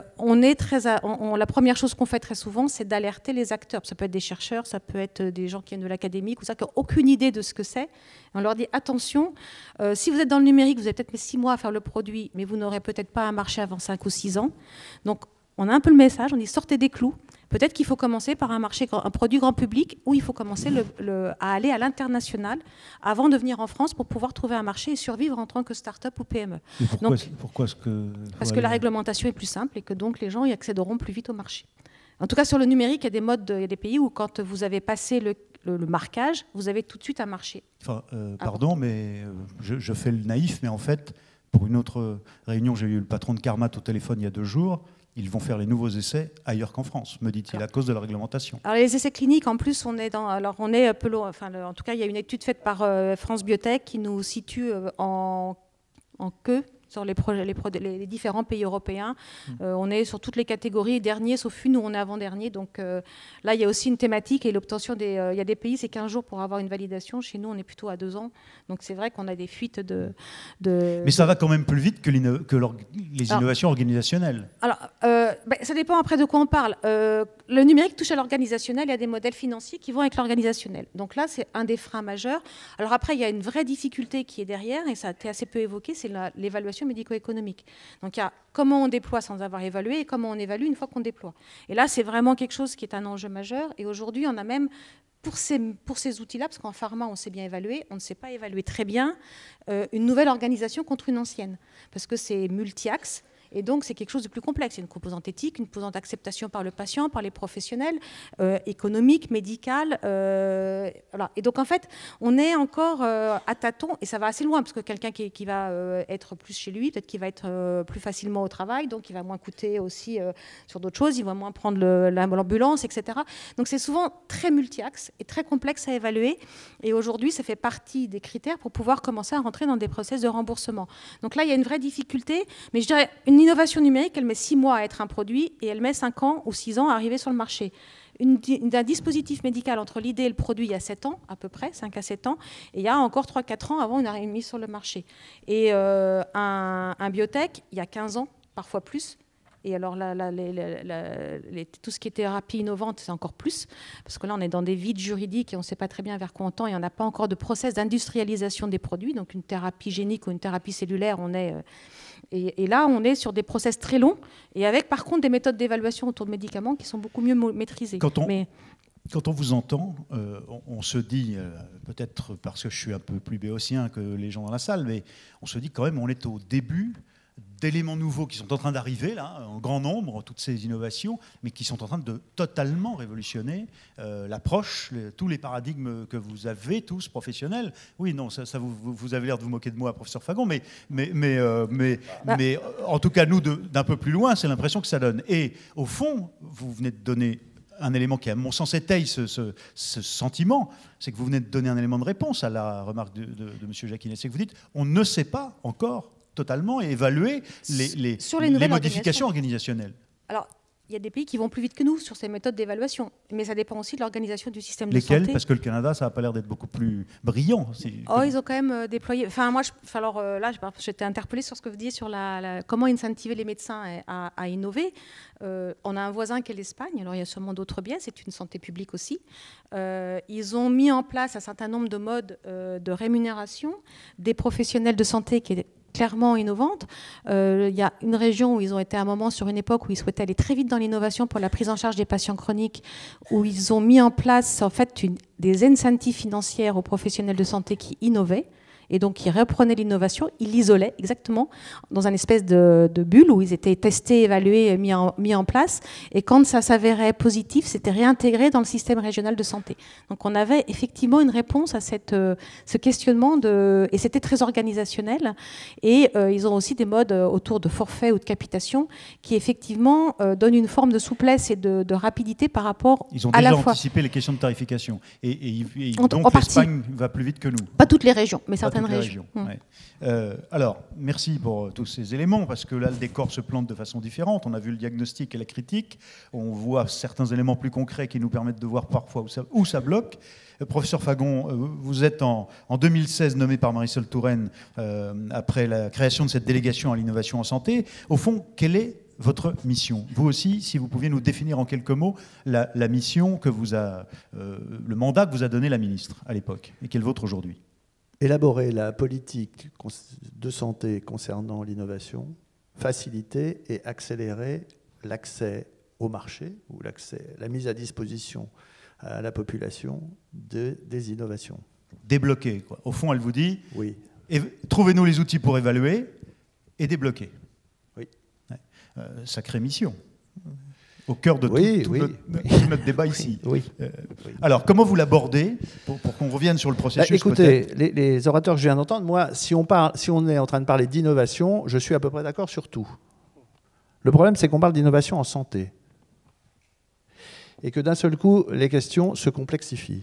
Speaker 3: première chose qu'on fait très souvent, c'est d'alerter les acteurs. Ça peut être des chercheurs, ça peut être des gens qui viennent de l'académie, ou ça, qui n'ont aucune idée de ce que c'est. On leur dit attention, si vous êtes dans le numérique, vous avez peut-être mis 6 mois à faire le produit, mais vous n'aurez peut-être pas un marché avant 5 ou 6 ans. Donc, on a un peu le message, on dit sortez des clous. Peut-être qu'il faut commencer par un produit grand public, où il faut commencer à aller à l'international avant de venir en France pour pouvoir trouver un marché et survivre en tant que start-up ou PME.
Speaker 1: Pourquoi est-ce que...
Speaker 3: Parce que la réglementation est plus simple et que donc les gens y accéderont plus vite au marché. En tout cas, sur le numérique, il y a des pays où quand vous avez passé le marquage, vous avez tout de suite un marché.
Speaker 1: Enfin, pardon, mais je fais le naïf, mais en fait, pour une autre réunion, j'ai eu le patron de Carmat au téléphone il y a 2 jours. Ils vont faire les nouveaux essais ailleurs qu'en France, me dit-il, à cause de la réglementation.
Speaker 3: Alors les essais cliniques, en plus, on est un peu loin. Enfin, en tout cas, il y a une étude faite par France Biotech qui nous situe en queue sur les différents pays européens. On est sur toutes les catégories, dernier, sauf une où on est avant-dernier. Donc là, il y a aussi une thématique et l'obtention il y a des pays, c'est 15 jours pour avoir une validation. Chez nous, on est plutôt à 2 ans. Donc c'est vrai qu'on a des fuites
Speaker 1: Mais ça va quand même plus vite que les innovations organisationnelles.
Speaker 3: Alors, ça dépend après de quoi on parle. Le numérique touche à l'organisationnel, il y a des modèles financiers qui vont avec l'organisationnel. Donc là, c'est un des freins majeurs. Alors après, il y a une vraie difficulté qui est derrière, et ça a été assez peu évoqué, c'est l'évaluation médico-économique. Donc il y a comment on déploie sans avoir évalué et comment on évalue une fois qu'on déploie. Et là, c'est vraiment quelque chose qui est un enjeu majeur. Et aujourd'hui, on a même, pour ces outils-là, parce qu'en pharma, on sait bien évaluer, on ne sait pas évaluer très bien une nouvelle organisation contre une ancienne. Parce que c'est multi-axe. Et donc, c'est quelque chose de plus complexe. Il y a une composante éthique, une composante d'acceptation par le patient, par les professionnels, économique, médicale. Voilà. Et donc, en fait, on est encore à tâtons, et ça va assez loin, parce que quelqu'un qui va être plus chez lui, peut-être qu'il va être plus facilement au travail, donc il va moins coûter aussi sur d'autres choses, il va moins prendre l'ambulance, etc. Donc, c'est souvent très multi-axe et très complexe à évaluer. Et aujourd'hui, ça fait partie des critères pour pouvoir commencer à rentrer dans des process de remboursement. Donc là, il y a une vraie difficulté, mais je dirais une innovation numérique, elle met 6 mois à être un produit et elle met 5 ans ou 6 ans à arriver sur le marché. Un dispositif médical entre l'idée et le produit, il y a 7 ans à peu près, 5 à 7 ans, et il y a encore 3-4 ans avant une mise sur le marché. Et un biotech, il y a 15 ans, parfois plus. Et alors tout ce qui est thérapie innovante, c'est encore plus, parce que là, on est dans des vides juridiques et on ne sait pas très bien vers quoi on tend, et on n'a pas encore de process d'industrialisation des produits. Donc une thérapie génique ou une thérapie cellulaire, et là, on est sur des process très longs, et avec par contre des méthodes d'évaluation autour de médicaments qui sont beaucoup mieux maîtrisées.
Speaker 1: Quand on vous entend, on se dit, peut-être parce que je suis un peu plus béotien que les gens dans la salle, mais on se dit quand même on est au début d'éléments nouveaux qui sont en train d'arriver, là, en grand nombre, toutes ces innovations, mais qui sont en train de totalement révolutionner l'approche, tous les paradigmes que vous avez tous professionnels. Oui, non, ça vous avez l'air de vous moquer de moi, professeur Fagon, mais en tout cas, nous, d'un peu plus loin, c'est l'impression que ça donne. Et au fond, vous venez de donner un élément qui, à mon sens, étaye ce sentiment, c'est que vous venez de donner un élément de réponse à la remarque de M. Jacquinet. C'est que vous dites, on ne sait pas encore totalement et évaluer les modifications organisationnelles.
Speaker 3: Alors, Il y a des pays qui vont plus vite que nous sur ces méthodes d'évaluation, mais ça dépend aussi de l'organisation du système de santé.
Speaker 1: Lesquels? Parce que le Canada, ça n'a pas l'air d'être beaucoup plus brillant.
Speaker 3: Oh, ils ont quand même déployé. Enfin, moi, là, j'étais interpellée sur ce que vous disiez sur comment incentiver les médecins à innover. On a un voisin qui est l'Espagne. Alors, il y a sûrement d'autres biais. C'est une santé publique aussi. Ils ont mis en place un certain nombre de modes de rémunération des professionnels de santé qui est clairement innovante. Il y a une région où ils ont été à un moment sur une époque où ils souhaitaient aller très vite dans l'innovation pour la prise en charge des patients chroniques, où ils ont mis en place en fait des incentives financières aux professionnels de santé qui innovaient. Et donc, ils reprenaient l'innovation, ils l'isolaient exactement dans une espèce de bulle où ils étaient testés, évalués, mis en place. Et quand ça s'avérait positif, c'était réintégré dans le système régional de santé. Donc, on avait effectivement une réponse à ce questionnement, et c'était très organisationnel. Et ils ont aussi des modes autour de forfait ou de capitation qui, effectivement, donnent une forme de souplesse et de rapidité par rapport à la fois...
Speaker 1: Ils ont déjà anticipé les questions de tarification. Et donc, l'Espagne va plus vite que nous.
Speaker 3: Pas toutes les régions, mais certaines régions.
Speaker 1: Ouais. Alors, merci pour tous ces éléments, parce que là, le décor se plante de façon différente. On a vu le diagnostic et la critique. On voit certains éléments plus concrets qui nous permettent de voir parfois où ça bloque. Professeur Fagon, vous êtes en 2016 nommé par Marisol Touraine après la création de cette délégation à l'innovation en santé. Au fond, quelle est votre mission? Vous aussi, si vous pouviez nous définir en quelques mots la mission que le mandat que vous a donné la ministre à l'époque et qui est le vôtre aujourd'hui.
Speaker 4: Élaborer la politique de santé concernant l'innovation, faciliter et accélérer l'accès au marché ou la mise à disposition à la population des innovations.
Speaker 1: Débloquer, quoi. Au fond, elle vous dit,
Speaker 4: oui.
Speaker 1: Trouvez-nous les outils pour évaluer et débloquer.
Speaker 4: Oui.
Speaker 1: Sacrée mission. Au cœur de tout notre débat ici.
Speaker 4: Oui.
Speaker 1: Alors, comment vous l'abordez pour qu'on revienne sur le processus?
Speaker 4: Écoutez, les orateurs que je viens d'entendre, moi, si on est en train de parler d'innovation, je suis à peu près d'accord sur tout. Le problème, c'est qu'on parle d'innovation en santé. Et que d'un seul coup, les questions se complexifient.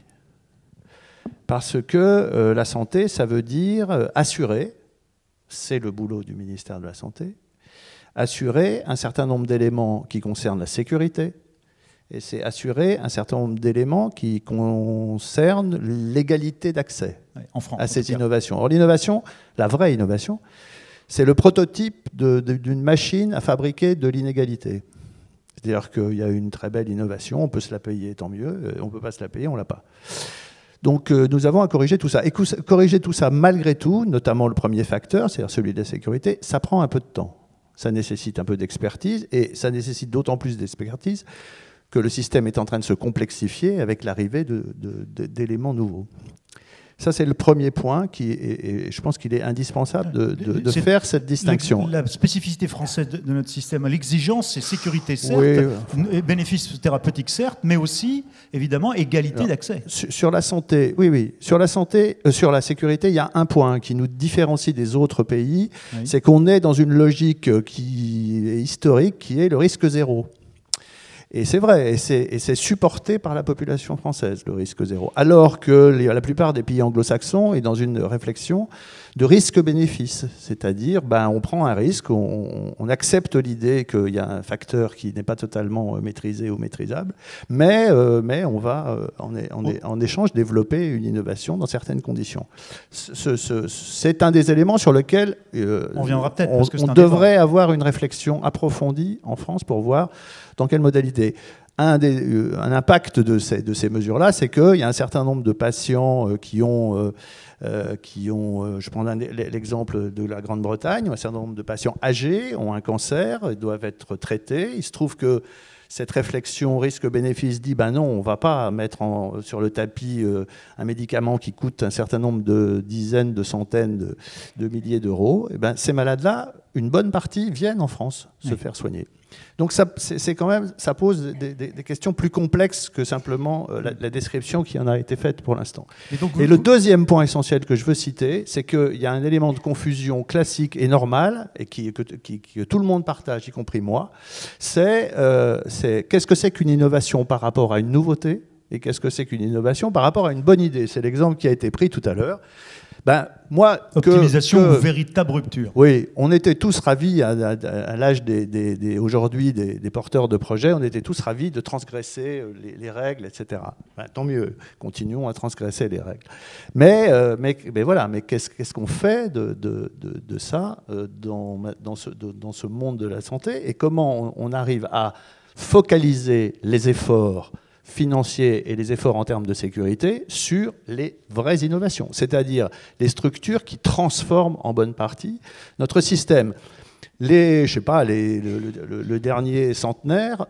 Speaker 4: Parce que la santé, ça veut dire assurer, c'est le boulot du ministère de la Santé, assurer un certain nombre d'éléments qui concernent la sécurité, et c'est assurer un certain nombre d'éléments qui concernent l'égalité d'accès à ces innovations. Or, l'innovation, la vraie innovation, c'est le prototype d'une machine à fabriquer de l'inégalité. C'est-à-dire qu'il y a une très belle innovation, on peut se la payer, tant mieux, on ne peut pas se la payer, on ne l'a pas. Donc nous avons à corriger tout ça. Et corriger tout ça, malgré tout, notamment le premier facteur, c'est-à-dire celui de la sécurité, ça prend un peu de temps. Ça nécessite un peu d'expertise, et ça nécessite d'autant plus d'expertise que le système est en train de se complexifier avec l'arrivée d'éléments nouveaux. Ça, c'est le premier point, et je pense qu'il est indispensable de faire cette distinction.
Speaker 1: La spécificité française de notre système, l'exigence, c'est sécurité, certes, et bénéfices thérapeutiques, certes, mais aussi, évidemment, égalité d'accès.
Speaker 4: Sur la santé, oui. Sur la santé, sur la sécurité, il y a un point qui nous différencie des autres pays, c'est qu'on est dans une logique qui est historique, qui est le risque zéro. Et c'est vrai, et c'est supporté par la population française, le risque zéro. Alors que la plupart des pays anglo-saxons est dans une réflexion de risque-bénéfice. C'est-à-dire, on prend un risque, on accepte l'idée qu'il y a un facteur qui n'est pas totalement maîtrisé ou maîtrisable, mais on va, en échange, développer une innovation dans certaines conditions. C'est un des éléments sur lesquels on devrait avoir une réflexion approfondie en France pour voir dans quelle modalité. Un impact de ces mesures-là, c'est qu'il y a un certain nombre de patients qui ont je prends l'exemple de la Grande-Bretagne, un certain nombre de patients âgés ont un cancer et doivent être traités. Il se trouve que cette réflexion risque-bénéfice dit non, on ne va pas mettre sur le tapis un médicament qui coûte un certain nombre de dizaines, de centaines de milliers d'euros. Et ces malades-là, une bonne partie viennent en France se faire soigner. Donc ça pose des questions plus complexes que simplement la description qui en a été faite pour l'instant. Et le deuxième point essentiel que je veux citer, c'est qu'il y a un élément de confusion classique et normal, et que tout le monde partage, y compris moi, c'est qu'est-ce que c'est qu'une innovation par rapport à une nouveauté, et qu'est-ce que c'est qu'une innovation par rapport à une bonne idée. C'est l'exemple qui a été pris tout à l'heure.
Speaker 1: Optimisation ou véritable rupture?
Speaker 4: Oui, on était tous ravis, à l'âge aujourd'hui des porteurs de projets, on était tous ravis de transgresser les règles, etc. Tant mieux, continuons à transgresser les règles. Mais voilà, mais qu'est-ce qu'on fait de ça dans ce monde de la santé, et comment on arrive à focaliser les efforts financiers et les efforts en termes de sécurité sur les vraies innovations, c'est-à-dire les structures qui transforment en bonne partie notre système. Le dernier centenaire,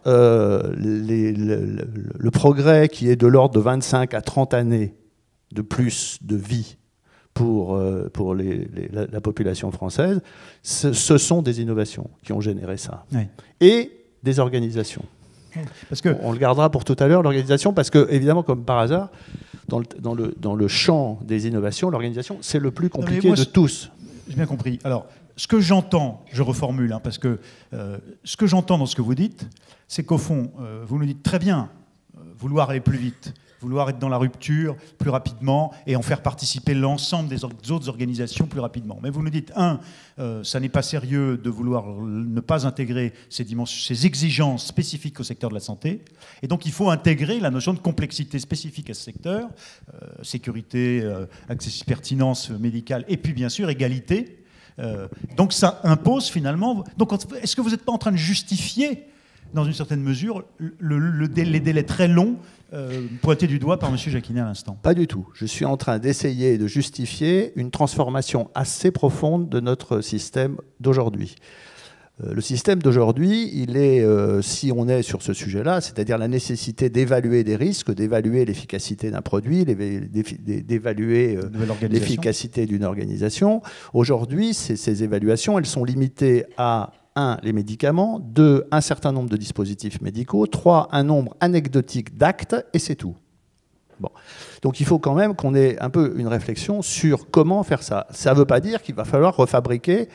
Speaker 4: le progrès qui est de l'ordre de 25 à 30 années de plus de vie pour la population française, ce sont des innovations qui ont généré ça. Oui. Et des organisations. Parce que on le gardera pour tout à l'heure, l'organisation, parce que, évidemment, comme par hasard, dans le champ des innovations, l'organisation, c'est le plus compliqué de tous.
Speaker 1: J'ai bien compris. Alors, ce que j'entends, je reformule, parce que ce que j'entends dans ce que vous dites, c'est qu'au fond, vous nous dites très bien vouloir aller plus vite, vouloir être dans la rupture plus rapidement et en faire participer l'ensemble des autres organisations plus rapidement. Mais vous nous dites, ça n'est pas sérieux de vouloir ne pas intégrer ces exigences spécifiques au secteur de la santé. Et donc, il faut intégrer la notion de complexité spécifique à ce secteur, sécurité, pertinence médicale, et puis, bien sûr, égalité. Donc, ça impose finalement... Donc, est-ce que vous n'êtes pas en train de justifier, dans une certaine mesure, les délais très longs pointé du doigt par M. Jacquinet à l'instant?
Speaker 4: Pas du tout. Je suis en train d'essayer de justifier une transformation assez profonde de notre système d'aujourd'hui. Le système d'aujourd'hui, il est, si on est sur ce sujet-là, c'est-à-dire la nécessité d'évaluer des risques, d'évaluer l'efficacité d'un produit, d'évaluer l'efficacité d'une organisation. Aujourd'hui, ces évaluations, elles sont limitées à 1, les médicaments, 2, un certain nombre de dispositifs médicaux, 3, un nombre anecdotique d'actes, et c'est tout. Bon. Donc il faut quand même qu'on ait un peu une réflexion sur comment faire ça. Ça ne veut pas dire qu'il va falloir refabriquer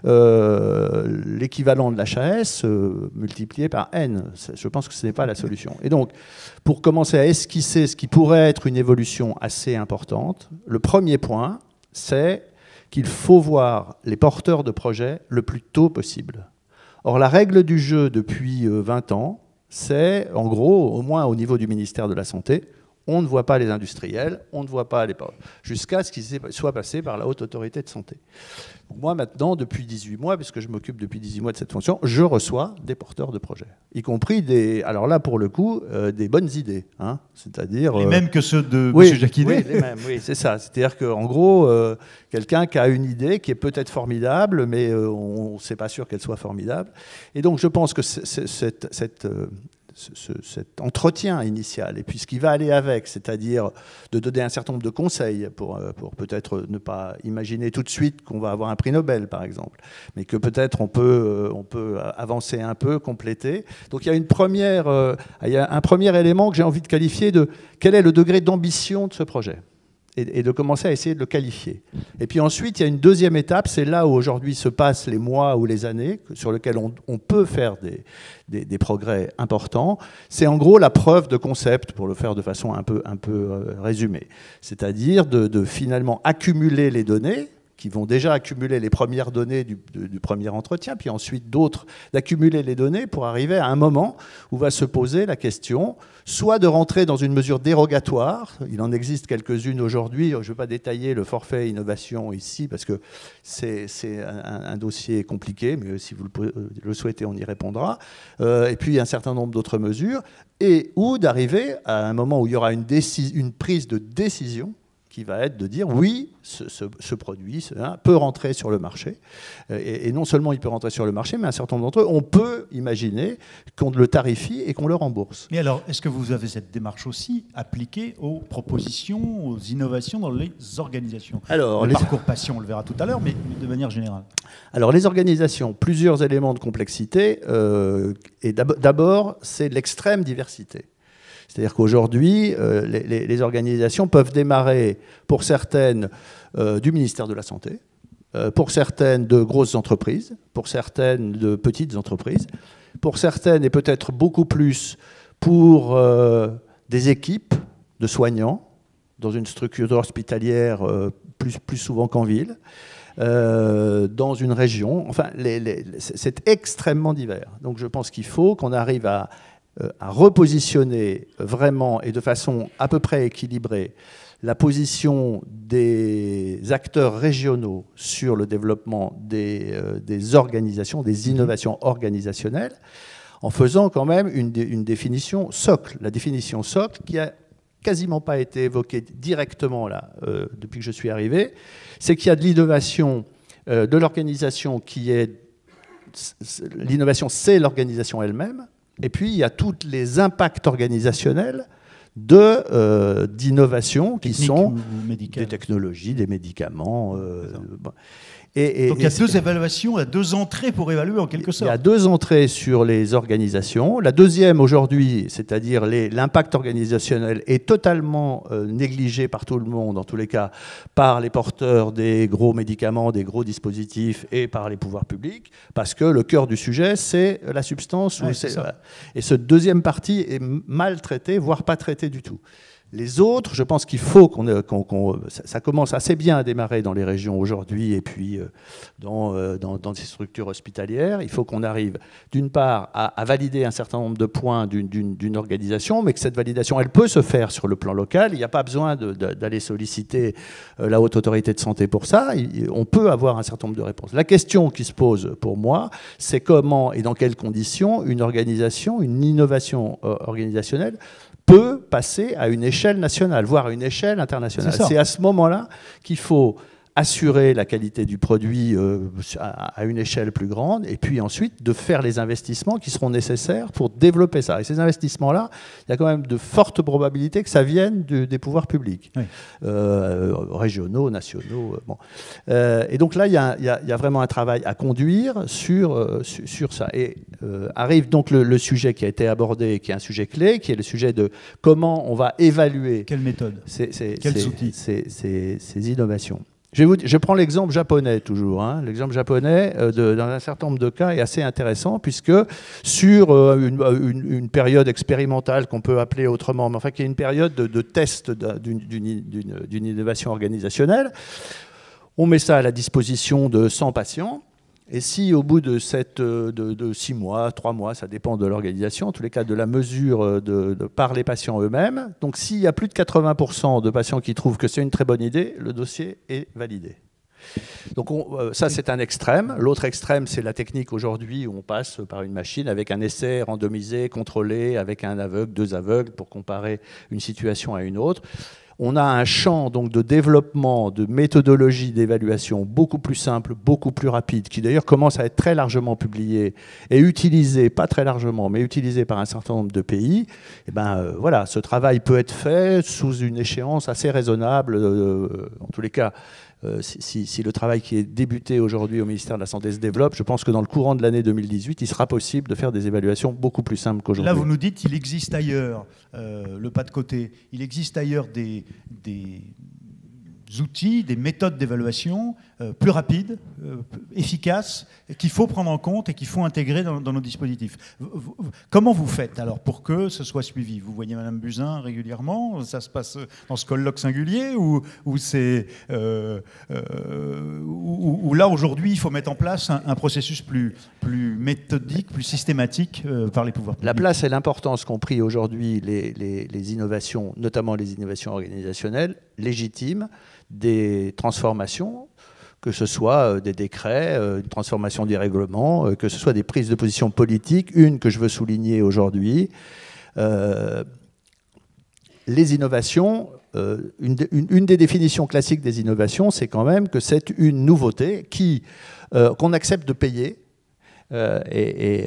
Speaker 4: l'équivalent de l'HAS multiplié par N. Je pense que ce n'est pas la solution. Et donc, pour commencer à esquisser ce qui pourrait être une évolution assez importante, le premier point, c'est qu'il faut voir les porteurs de projets le plus tôt possible. Or, la règle du jeu depuis 20 ans, c'est, en gros, au moins au niveau du ministère de la Santé, on ne voit pas les industriels, on ne voit pas les... jusqu'à ce qu'ils soient passés par la Haute Autorité de Santé. Donc moi, maintenant, depuis 18 mois, puisque je m'occupe depuis 18 mois de cette fonction, je reçois des porteurs de projets, y compris alors là, pour le coup, des bonnes idées. C'est-à-dire...
Speaker 1: Les mêmes que ceux de M. Jacquinet.
Speaker 4: Oui, les mêmes, oui, c'est ça. C'est-à-dire qu'en gros, quelqu'un qui a une idée qui est peut-être formidable, mais on n'est pas sûr qu'elle soit formidable. Et donc, je pense que cet entretien initial, et puis ce qui va aller avec, c'est-à-dire de donner un certain nombre de conseils pour peut-être ne pas imaginer tout de suite qu'on va avoir un prix Nobel, par exemple, mais que peut-être on peut avancer un peu, compléter. Donc il y a un premier élément que j'ai envie de qualifier de quel est le degré d'ambition de ce projet, et de commencer à essayer de le qualifier. Et puis ensuite, il y a une deuxième étape, c'est là où aujourd'hui se passent les mois ou les années, sur lesquels on peut faire des progrès importants. C'est en gros la preuve de concept, pour le faire de façon un peu résumée. C'est-à-dire de finalement accumuler les données, qui vont déjà accumuler les premières données du premier entretien, puis ensuite d'autres, d'accumuler les données pour arriver à un moment où va se poser la question, soit de rentrer dans une mesure dérogatoire, il en existe quelques-unes aujourd'hui, je ne vais pas détailler le forfait innovation ici, parce que c'est un dossier compliqué, mais si vous le souhaitez, on y répondra, et puis un certain nombre d'autres mesures, ou d'arriver à un moment où il y aura une prise de décision, qui va être de dire oui, ce produit peut rentrer sur le marché. Et non seulement il peut rentrer sur le marché, mais un certain nombre d'entre eux, on peut imaginer qu'on le tarifie et qu'on le rembourse.
Speaker 1: Mais alors, est-ce que vous avez cette démarche aussi appliquée aux propositions, aux innovations dans les organisations? Alors, le parcours patient, on le verra tout à l'heure, mais de manière générale.
Speaker 4: Alors, les organisations, plusieurs éléments de complexité. Et d'abord, c'est l'extrême diversité. C'est-à-dire qu'aujourd'hui, les organisations peuvent démarrer, pour certaines, du ministère de la Santé, pour certaines de grosses entreprises, pour certaines de petites entreprises, pour certaines et peut-être beaucoup plus pour des équipes de soignants dans une structure hospitalière plus souvent qu'en ville, dans une région. Enfin, c'est extrêmement divers. Donc je pense qu'il faut qu'on arrive à repositionner vraiment et de façon à peu près équilibrée la position des acteurs régionaux sur le développement des organisations, des innovations organisationnelles, en faisant quand même une définition socle. La définition socle qui a quasiment pas été évoquée directement là, depuis que je suis arrivé, c'est qu'il y a de l'innovation de l'organisation qui est... L'innovation, c'est l'organisation elle-même, et puis il y a tous les impacts organisationnels d'innovation qui sont des technologies, des médicaments.
Speaker 1: Donc il y a deux évaluations, il y a deux entrées pour évaluer en quelque sorte.
Speaker 4: Il y a deux entrées sur les organisations. La deuxième aujourd'hui, c'est-à-dire l'impact organisationnel, est totalement négligé par tout le monde, en tous les cas par les porteurs des gros médicaments, des gros dispositifs et par les pouvoirs publics, parce que le cœur du sujet, c'est la substance. Et cette deuxième partie est mal traitée, voire pas traitée du tout. Les autres, je pense qu'il faut ça commence assez bien à démarrer dans les régions aujourd'hui et puis dans ces structures hospitalières. Il faut qu'on arrive, d'une part, à valider un certain nombre de points d'une organisation, mais que cette validation, elle peut se faire sur le plan local. Il n'y a pas besoin d'aller solliciter la Haute Autorité de Santé pour ça. On peut avoir un certain nombre de réponses. La question qui se pose pour moi, c'est comment et dans quelles conditions une organisation, une innovation organisationnelle peut passer à une échelle nationale, voire à une échelle internationale. C'est à ce moment-là qu'il faut assurer la qualité du produit à une échelle plus grande, et puis ensuite de faire les investissements qui seront nécessaires pour développer ça. Et ces investissements-là, il y a quand même de fortes probabilités que ça vienne des pouvoirs publics, régionaux, nationaux. Bon. Et donc là, il y a vraiment un travail à conduire sur ça. Et arrive donc le sujet qui a été abordé, qui est un sujet clé, qui est le sujet de comment on va évaluer
Speaker 1: quelle méthode, quels outils,
Speaker 4: ces innovations. Je prends l'exemple japonais toujours. L'exemple japonais, dans un certain nombre de cas, est assez intéressant, puisque sur une période expérimentale qu'on peut appeler autrement, mais enfin qui est une période de test d'une innovation organisationnelle, on met ça à la disposition de 100 patients. Et si au bout de 6 mois, 3 mois, ça dépend de l'organisation, en tous les cas de la mesure par les patients eux-mêmes, donc s'il y a plus de 80% de patients qui trouvent que c'est une très bonne idée, le dossier est validé. Donc ça, c'est un extrême. L'autre extrême, c'est la technique aujourd'hui où on passe par une machine avec un essai randomisé, contrôlé, avec un aveugle, 2 aveugles, pour comparer une situation à une autre. On a un champ donc de développement de méthodologie d'évaluation beaucoup plus simple, beaucoup plus rapide, qui d'ailleurs commence à être très largement publié et utilisé, pas très largement, mais utilisé par un certain nombre de pays. Et voilà, ce travail peut être fait sous une échéance assez raisonnable, en tous les cas. Si le travail qui est débuté aujourd'hui au ministère de la Santé se développe, je pense que dans le courant de l'année 2018, il sera possible de faire des évaluations beaucoup plus simples qu'aujourd'hui.
Speaker 1: Là, vous nous dites qu'il existe ailleurs, le pas de côté, il existe ailleurs des outils, des méthodes d'évaluation plus rapides, efficaces, qu'il faut prendre en compte et qu'il faut intégrer dans nos dispositifs. Comment vous faites alors pour que ce soit suivi? Vous voyez Madame Buzyn régulièrement? Ça se passe dans ce colloque singulier ou c'est où là aujourd'hui il faut mettre en place un processus plus méthodique, plus systématique par les pouvoirs publics?
Speaker 4: La place et l'importance qu'ont pris aujourd'hui les innovations, notamment les innovations organisationnelles, légitimes, des transformations, que ce soit des décrets, une transformation des règlements, que ce soit des prises de position politiques, une que je veux souligner aujourd'hui. Les innovations, une des définitions classiques des innovations, c'est quand même que c'est une nouveauté qu'on accepte de payer, et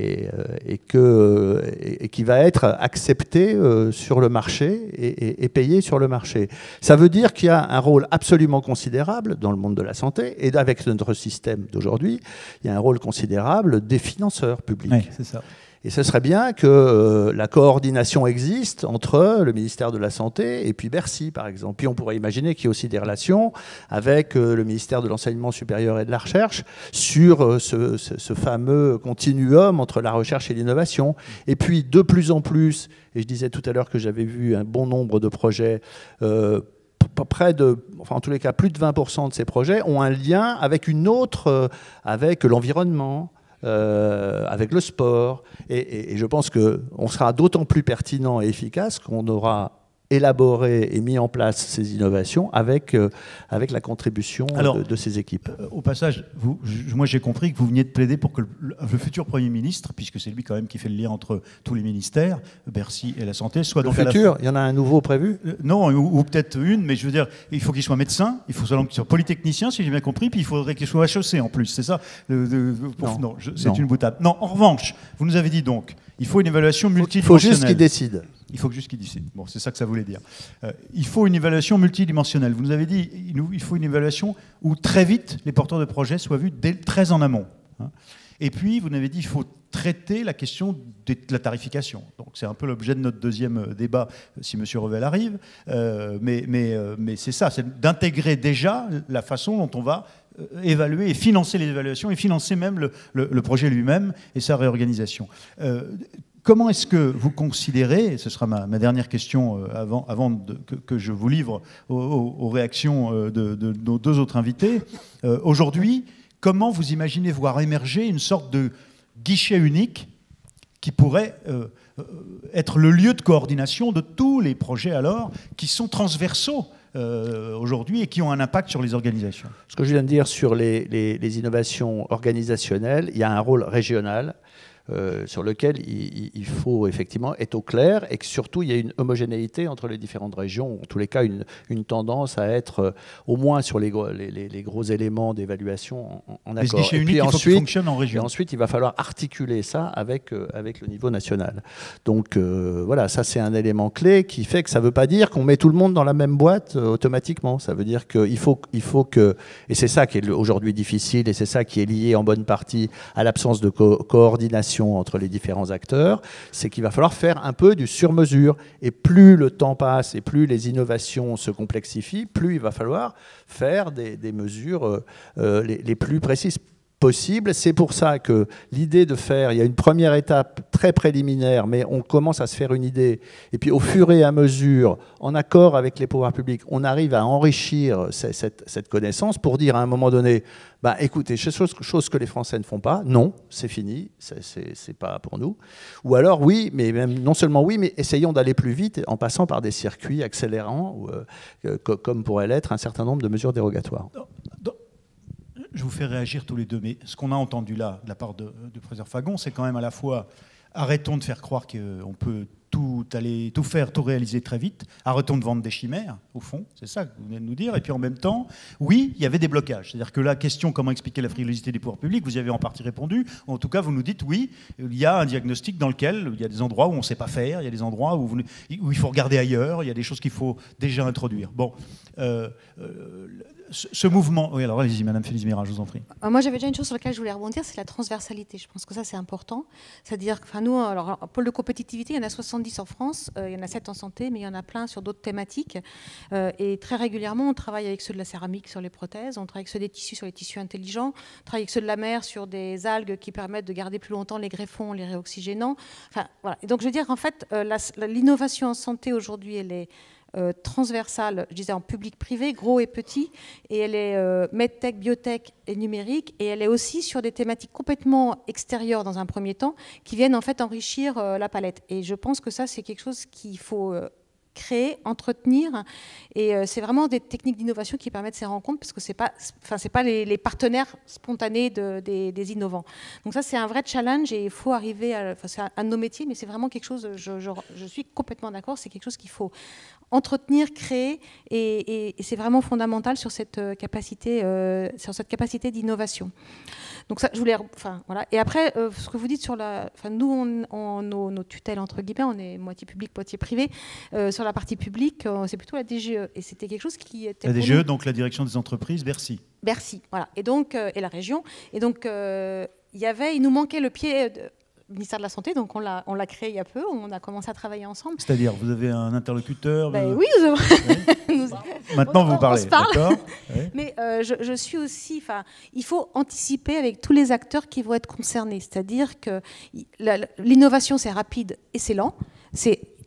Speaker 4: qui va être accepté sur le marché et payé sur le marché. Ça veut dire qu'il y a un rôle absolument considérable dans le monde de la santé, et avec notre système d'aujourd'hui, il y a un rôle considérable des financeurs publics.
Speaker 1: Oui, c'est ça.
Speaker 4: Et ce serait bien que la coordination existe entre le ministère de la Santé et puis Bercy, par exemple. Puis on pourrait imaginer qu'il y a aussi des relations avec le ministère de l'Enseignement supérieur et de la Recherche sur ce fameux continuum entre la recherche et l'innovation. Et puis de plus en plus, et je disais tout à l'heure que j'avais vu un bon nombre de projets près de, enfin en tous les cas, plus de 20% de ces projets ont un lien avec une autre, avec l'environnement, avec le sport. Et je pense qu'on sera d'autant plus pertinent et efficace qu'on aura élaboré et mis en place ces innovations avec la contribution de ces équipes.
Speaker 1: Au passage, moi j'ai compris que vous veniez de plaider pour que le futur Premier ministre, puisque c'est lui quand même qui fait le lien entre tous les ministères, Bercy et la santé, soit
Speaker 4: le
Speaker 1: donc
Speaker 4: futur, il y en a un nouveau prévu
Speaker 1: non, ou peut-être une, mais je veux dire, il faut qu'il soit médecin, il faut qu'il soit polytechnicien, si j'ai bien compris, puis il faudrait qu'il soit HEC en plus, c'est ça Non, c'est une boutade. Non, en revanche, vous nous avez dit donc, il faut une évaluation multidimensionnelle.
Speaker 4: Il faut juste qu'il décide.
Speaker 1: Il faut juste qu'il décide. Bon, c'est ça que ça voulait dire. Il faut une évaluation multidimensionnelle. Vous nous avez dit il faut une évaluation où très vite les porteurs de projets soient vus très en amont. Et puis, vous nous avez dit il faut traiter la question de la tarification. Donc, c'est un peu l'objet de notre deuxième débat, si M. Revel arrive. Mais c'est ça, c'est d'intégrer déjà la façon dont on va évaluer et financer les évaluations et financer même le projet lui-même et sa réorganisation. Comment est-ce que vous considérez, et ce sera ma dernière question avant que je vous livre aux réactions de nos deux autres invités, aujourd'hui, comment vous imaginez voir émerger une sorte de guichet unique qui pourrait être le lieu de coordination de tous les projets alors qui sont transversaux aujourd'hui et qui ont un impact sur les organisations?
Speaker 4: Ce que je viens de dire sur les innovations organisationnelles, il y a un rôle régional sur lequel il faut effectivement être au clair et que surtout il y a une homogénéité entre les différentes régions, en tous les cas une tendance à être au moins sur les gros éléments d'évaluation en accord.
Speaker 1: Ce guichet unique, il faut qu'il fonctionne en région.
Speaker 4: Et ensuite, il va falloir articuler ça avec le niveau national. Donc voilà, ça c'est un élément clé qui fait que ça ne veut pas dire qu'on met tout le monde dans la même boîte automatiquement. Ça veut dire qu'il faut que, et c'est ça qui est aujourd'hui difficile et c'est ça qui est lié en bonne partie à l'absence de coordination entre les différents acteurs, c'est qu'il va falloir faire un peu du sur-mesure. Et plus le temps passe et plus les innovations se complexifient, plus il va falloir faire des mesures les plus précises possible. C'est pour ça que l'idée de faire, il y a une première étape très préliminaire, mais on commence à se faire une idée. Et puis au fur et à mesure, en accord avec les pouvoirs publics, on arrive à enrichir cette connaissance pour dire à un moment donné, bah, écoutez, chose que les Français ne font pas, non, c'est fini, c'est pas pour nous. Ou alors oui, mais même non seulement oui, mais essayons d'aller plus vite en passant par des circuits accélérants, comme pourrait l'être un certain nombre de mesures dérogatoires.
Speaker 1: Je vous fais réagir tous les deux, mais ce qu'on a entendu là, de la part du professeur Fagon, c'est quand même à la fois arrêtons de faire croire qu'on peut tout faire, tout réaliser très vite, arrêtons de vendre des chimères, au fond, c'est ça que vous venez de nous dire, et puis en même temps, oui, il y avait des blocages. C'est-à-dire que la question, comment expliquer la frilosité des pouvoirs publics, vous y avez en partie répondu, en tout cas vous nous dites, oui, il y a un diagnostic dans lequel il y a des endroits où on ne sait pas faire, il y a des endroits où il faut regarder ailleurs, il y a des choses qu'il faut déjà introduire. Bon, ce mouvement... Oui, alors allez-y, Madame Félix Mira, je vous en prie.
Speaker 3: Moi, j'avais déjà une chose sur laquelle je voulais rebondir, c'est la transversalité. Je pense que ça, c'est important. C'est-à-dire que nous, alors, pôle de compétitivité, il y en a 70 en France, il y en a 7 en santé, mais il y en a plein sur d'autres thématiques. Et très régulièrement, on travaille avec ceux de la céramique sur les prothèses, on travaille avec ceux des tissus sur les tissus intelligents, on travaille avec ceux de la mer sur des algues qui permettent de garder plus longtemps les greffons, les réoxygénants. Enfin, voilà. Et donc, je veux dire, en fait, l'innovation en santé aujourd'hui, elle est transversale, je disais en public-privé, gros et petit, et elle est medtech, biotech et numérique, et elle est aussi sur des thématiques complètement extérieures dans un premier temps, qui viennent en fait enrichir la palette. Et je pense que ça, c'est quelque chose qu'il faut créer, entretenir, et c'est vraiment des techniques d'innovation qui permettent ces rencontres, parce que c'est pas les partenaires spontanés des innovants. Donc ça, c'est un vrai challenge, et il faut arriver à... c'est un de nos métiers, mais c'est vraiment quelque chose, je suis complètement d'accord, c'est quelque chose qu'il faut entretenir, créer, et c'est vraiment fondamental sur cette capacité d'innovation. Donc ça, je voulais, voilà. Et après, ce que vous dites sur nous, nos tutelles entre guillemets, on est moitié public, moitié privé. Sur la partie publique, c'est plutôt la DGE, et c'était quelque chose qui était
Speaker 1: la DGE, donc la direction des entreprises, Bercy.
Speaker 3: Bercy, voilà. Et donc et la région. Et donc il nous manquait le pied. Ministère de la Santé, donc on l'a créé il y a peu, on a commencé à travailler ensemble.
Speaker 1: C'est-à-dire, vous avez un interlocuteur
Speaker 3: Oui,
Speaker 1: maintenant vous parlez.
Speaker 3: On se parle.
Speaker 1: Oui.
Speaker 3: Mais je suis aussi... Il faut anticiper avec tous les acteurs qui vont être concernés. C'est-à-dire que l'innovation, c'est rapide et c'est lent. C'est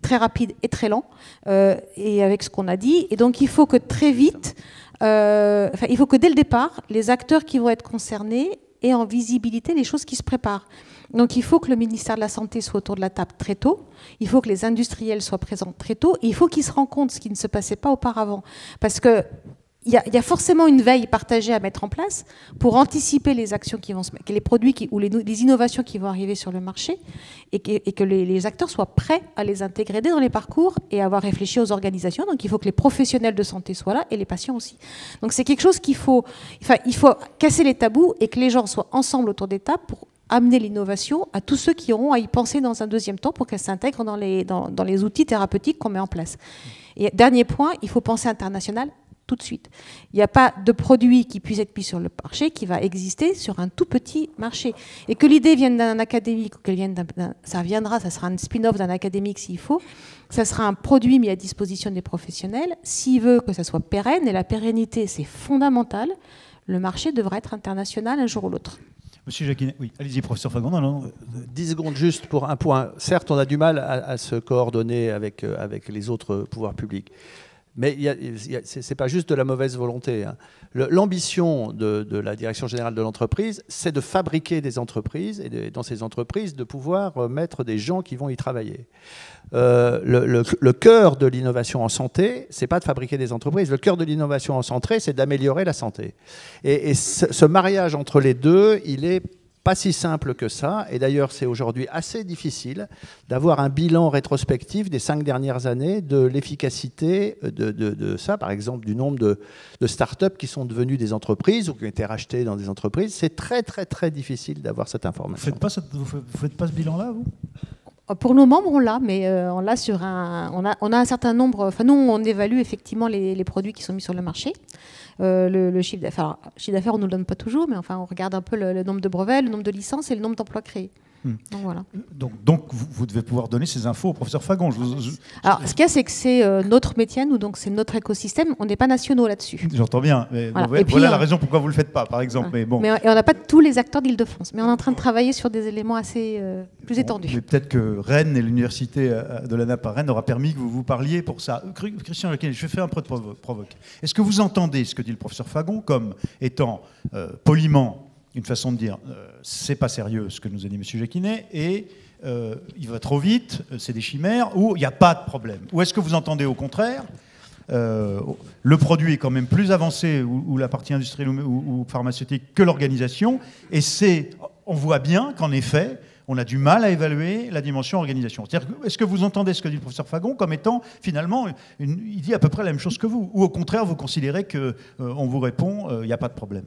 Speaker 3: très rapide et très lent, et avec ce qu'on a dit. Et donc il faut que très vite, il faut que dès le départ, les acteurs qui vont être concernés aient en visibilité les choses qui se préparent. Donc il faut que le ministère de la Santé soit autour de la table très tôt, il faut que les industriels soient présents très tôt, et il faut qu'ils se rendent compte, ce qui ne se passait pas auparavant. Parce que il y a forcément une veille partagée à mettre en place pour anticiper les actions qui vont se mettre, les produits ou les innovations qui vont arriver sur le marché, et que les acteurs soient prêts à les intégrer dès dans les parcours et à avoir réfléchi aux organisations. Donc il faut que les professionnels de santé soient là et les patients aussi. Donc c'est quelque chose il faut casser les tabous et que les gens soient ensemble autour des tables pour amener l'innovation à tous ceux qui auront à y penser dans un deuxième temps pour qu'elle s'intègre dans les outils thérapeutiques qu'on met en place. Et dernier point, il faut penser international tout de suite. Il n'y a pas de produit qui puisse être mis sur le marché qui va exister sur un tout petit marché. Et que l'idée vienne d'un académique, ou qu'elle vienne ça sera un spin-off d'un académique s'il faut, ça sera un produit mis à disposition des professionnels. S'il veut que ça soit pérenne, et la pérennité c'est fondamental, le marché devra être international un jour ou l'autre.
Speaker 1: Monsieur Jacquinet, oui, allez-y, professeur Fagon. Non.
Speaker 4: 10 secondes juste pour un point. Certes, on a du mal à se coordonner avec les autres pouvoirs publics. Mais ce n'est pas juste de la mauvaise volonté. Hein. L'ambition de la direction générale de l'entreprise, c'est de fabriquer des entreprises et dans ces entreprises, de pouvoir mettre des gens qui vont y travailler. Le cœur de l'innovation en santé, ce n'est pas de fabriquer des entreprises. Le cœur de l'innovation en santé, c'est d'améliorer la santé. Et ce mariage entre les deux, il est pas si simple que ça, et d'ailleurs c'est aujourd'hui assez difficile d'avoir un bilan rétrospectif des 5 dernières années de l'efficacité de ça, par exemple du nombre de start-up qui sont devenues des entreprises ou qui ont été rachetées dans des entreprises. C'est très très très difficile d'avoir cette information.
Speaker 1: Vous faites pas ce bilan-là, vous ?
Speaker 3: Pour nos membres, on l'a, mais on l'a sur on a un certain nombre. Enfin, nous, on évalue effectivement les produits qui sont mis sur le marché. Le chiffre d'affaires, on ne nous le donne pas toujours, mais enfin, on regarde un peu le nombre de brevets, le nombre de licences et le nombre d'emplois créés. Donc, voilà.
Speaker 1: Donc vous devez pouvoir donner ces infos au professeur Fagon.
Speaker 3: Alors, ce qu'il y a, c'est que c'est notre métier, nous, donc c'est notre écosystème. On n'est pas nationaux là-dessus.
Speaker 1: J'entends bien. Mais
Speaker 3: voilà.
Speaker 1: Voilà la raison pourquoi vous ne le faites pas, par exemple.
Speaker 3: Voilà.
Speaker 1: Mais bon.
Speaker 3: Mais on n'a pas tous les acteurs d'Île-de-France, mais on est en train de travailler sur des éléments assez plus étendus.
Speaker 1: Mais peut-être que Rennes et l'université de l'ANAP à Rennes aura permis que vous vous parliez pour ça. Christian Jacquinet, je vais faire un peu de provoque. Est-ce que vous entendez ce que dit le professeur Fagon comme étant poliment une façon de dire c'est pas sérieux ce que nous a dit M. Jacquinet, et il va trop vite, c'est des chimères, ou il n'y a pas de problème? Ou est-ce que vous entendez au contraire le produit est quand même plus avancé, ou la partie industrielle ou pharmaceutique, que l'organisation, et on voit bien qu'en effet, on a du mal à évaluer la dimension organisation. Est-ce que vous entendez ce que dit le professeur Fagon comme étant, finalement, il dit à peu près la même chose que vous, ou au contraire, vous considérez qu'on vous répond, il n'y a pas de problème?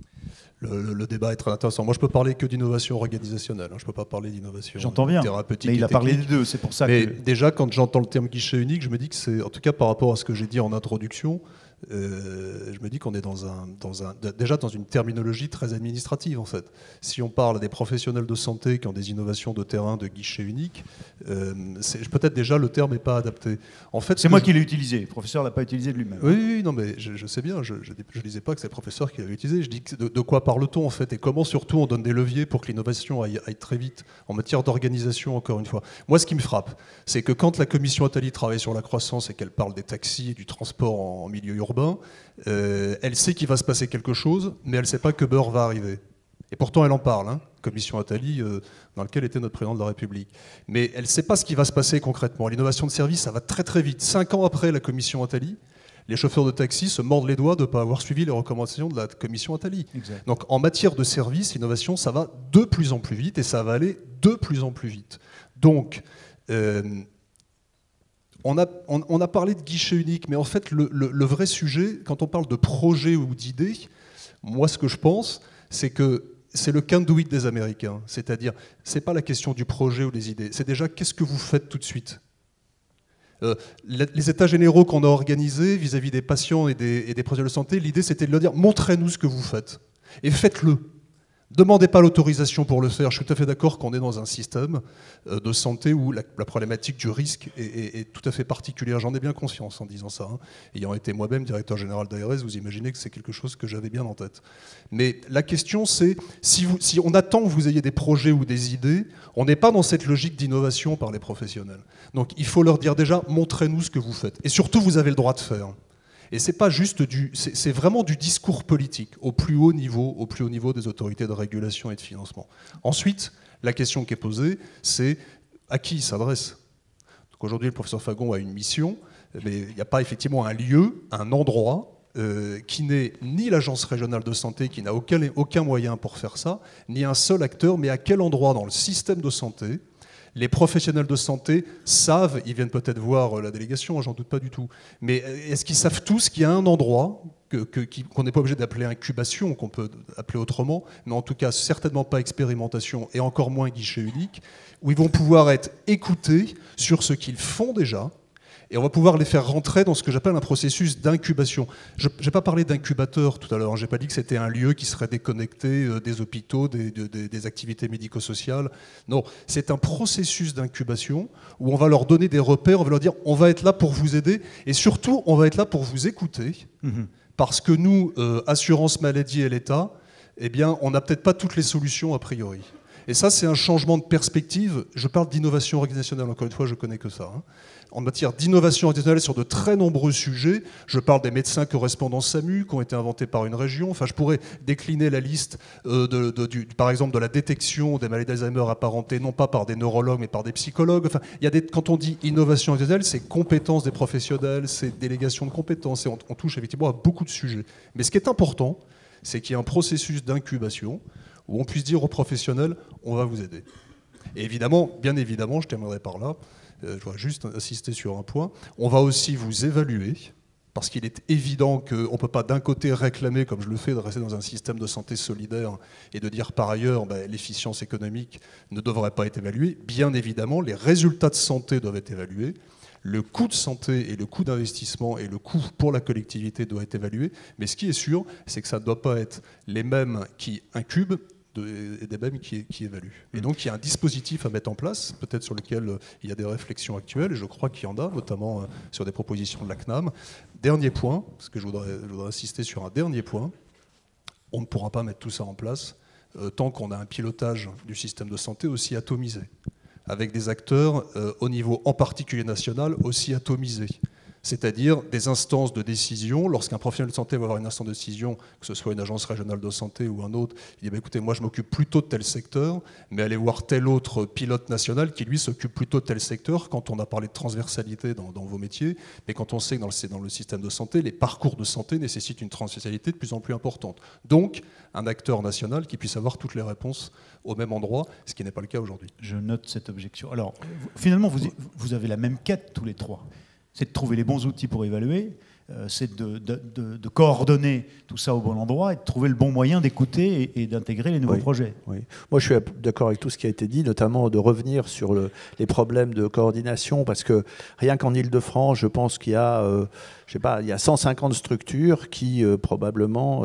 Speaker 2: Le débat est très intéressant. Moi, je peux parler que d'innovation organisationnelle. Je ne peux pas parler d'innovation thérapeutique.
Speaker 1: Mais il a parlé des deux, c'est pour ça que...
Speaker 2: Déjà, quand j'entends le terme guichet unique, je me dis que c'est, en tout cas par rapport à ce que j'ai dit en introduction, je me dis qu'on est déjà dans une terminologie très administrative, en fait. Si on parle des professionnels de santé qui ont des innovations de terrain de guichet unique, peut-être déjà le terme n'est pas adapté. En fait,
Speaker 1: c'est moi qui l'ai utilisé, le professeur ne l'a pas utilisé de lui-même.
Speaker 2: Oui, non, mais je sais bien, je ne disais pas que c'est le professeur qui l'avait utilisé, je dis de quoi parle-t-on en fait, et comment surtout on donne des leviers pour que l'innovation aille très vite, en matière d'organisation, encore une fois. Moi, ce qui me frappe, c'est que quand la commission Attali travaille sur la croissance et qu'elle parle des taxis et du transport en milieu urbain, elle sait qu'il va se passer quelque chose, mais elle ne sait pas que beurre va arriver. Et pourtant, elle en parle, commission Attali, dans laquelle était notre président de la République. Mais elle ne sait pas ce qui va se passer concrètement. L'innovation de service, ça va très très vite. 5 ans après la commission Attali, les chauffeurs de taxi se mordent les doigts de ne pas avoir suivi les recommandations de la commission Attali. Exact. Donc en matière de service, l'innovation, ça va de plus en plus vite et ça va aller de plus en plus vite. Donc, on a parlé de guichet unique, mais en fait, le vrai sujet, quand on parle de projet ou d'idée, moi, ce que je pense, c'est que c'est le can do it des Américains. C'est-à-dire, ce n'est pas la question du projet ou des idées, c'est déjà qu'est-ce que vous faites tout de suite. Les états généraux qu'on a organisés vis-à-vis des patients et des professionnels de santé, l'idée, c'était de leur dire, montrez-nous ce que vous faites, et faites-le. Demandez pas l'autorisation pour le faire. Je suis tout à fait d'accord qu'on est dans un système de santé où la problématique du risque est tout à fait particulière. J'en ai bien conscience en disant ça. Ayant été moi-même directeur général d'ARS, vous imaginez que c'est quelque chose que j'avais bien en tête. Mais la question, c'est si on attend que vous ayez des projets ou des idées, on n'est pas dans cette logique d'innovation par les professionnels. Donc il faut leur dire déjà, montrez-nous ce que vous faites. Et surtout, vous avez le droit de faire. Et c'est pas juste c'est vraiment du discours politique au plus haut niveau des autorités de régulation et de financement. Ensuite, la question qui est posée, c'est à qui il s'adresse. Donc aujourd'hui, le professeur Fagon a une mission, mais il n'y a pas effectivement un lieu, un endroit qui n'est ni l'agence régionale de santé, qui n'a aucun moyen pour faire ça, ni un seul acteur, mais à quel endroit dans le système de santé les professionnels de santé savent, ils viennent peut-être voir la délégation, j'en doute pas du tout, mais est-ce qu'ils savent tous qu'il y a un endroit qu'on n'est pas obligé d'appeler incubation, qu'on peut appeler autrement, mais en tout cas certainement pas expérimentation et encore moins guichet unique, où ils vont pouvoir être écoutés sur ce qu'ils font déjà, et on va pouvoir les faire rentrer dans ce que j'appelle un processus d'incubation. Je n'ai pas parlé d'incubateur tout à l'heure, je n'ai pas dit que c'était un lieu qui serait déconnecté des hôpitaux, des activités médico-sociales. Non, c'est un processus d'incubation où on va leur donner des repères, on va leur dire on va être là pour vous aider, et surtout on va être là pour vous écouter, parce que nous, assurance maladie et l'État, eh bien, on n'a peut-être pas toutes les solutions a priori. Et ça, c'est un changement de perspective. Je parle d'innovation organisationnelle, encore une fois, je connais que ça. En matière d'innovation organisationnelle sur de très nombreux sujets, je parle des médecins correspondants SAMU qui ont été inventés par une région. Enfin, je pourrais décliner la liste, par exemple, de la détection des maladies d'Alzheimer apparentées, non pas par des neurologues, mais par des psychologues. Enfin, quand on dit innovation organisationnelle, c'est compétences des professionnels, c'est délégation de compétences, et on touche effectivement à beaucoup de sujets. Mais ce qui est important, c'est qu'il y ait un processus d'incubation où on puisse dire aux professionnels, on va vous aider. Et évidemment, bien évidemment, je terminerai par là, je voudrais juste insister sur un point, on va aussi vous évaluer, parce qu'il est évident qu'on ne peut pas d'un côté réclamer, comme je le fais, de rester dans un système de santé solidaire et de dire par ailleurs l'efficience économique ne devrait pas être évaluée. Bien évidemment, les résultats de santé doivent être évalués. Le coût de santé et le coût d'investissement et le coût pour la collectivité doivent être évalués. Mais ce qui est sûr, c'est que ça ne doit pas être les mêmes qui incubent et des mêmes qui évaluent. Et donc il y a un dispositif à mettre en place, peut-être sur lequel il y a des réflexions actuelles, et je crois qu'il y en a, notamment sur des propositions de la CNAM. Dernier point, parce que je voudrais insister sur un dernier point, on ne pourra pas mettre tout ça en place tant qu'on a un pilotage du système de santé aussi atomisé, avec des acteurs au niveau en particulier national aussi atomisés. C'est-à-dire des instances de décision. Lorsqu'un professionnel de santé va avoir une instance de décision, que ce soit une agence régionale de santé ou un autre, il dit écoutez, moi je m'occupe plutôt de tel secteur, mais allez voir tel autre pilote national qui lui s'occupe plutôt de tel secteur, quand on a parlé de transversalité dans vos métiers, mais quand on sait que dans le système de santé, les parcours de santé nécessitent une transversalité de plus en plus importante. Donc, un acteur national qui puisse avoir toutes les réponses au même endroit, ce qui n'est pas le cas aujourd'hui.
Speaker 1: Je note cette objection. Alors, finalement, vous avez la même quête tous les trois. C'est de trouver les bons outils pour évaluer, c'est de coordonner tout ça au bon endroit et de trouver le bon moyen d'écouter et d'intégrer les nouveaux projets.
Speaker 4: Oui. Moi, je suis d'accord avec tout ce qui a été dit, notamment de revenir sur les problèmes de coordination, parce que rien qu'en Île-de-France, je pense qu'il y a, il y a 150 structures qui probablement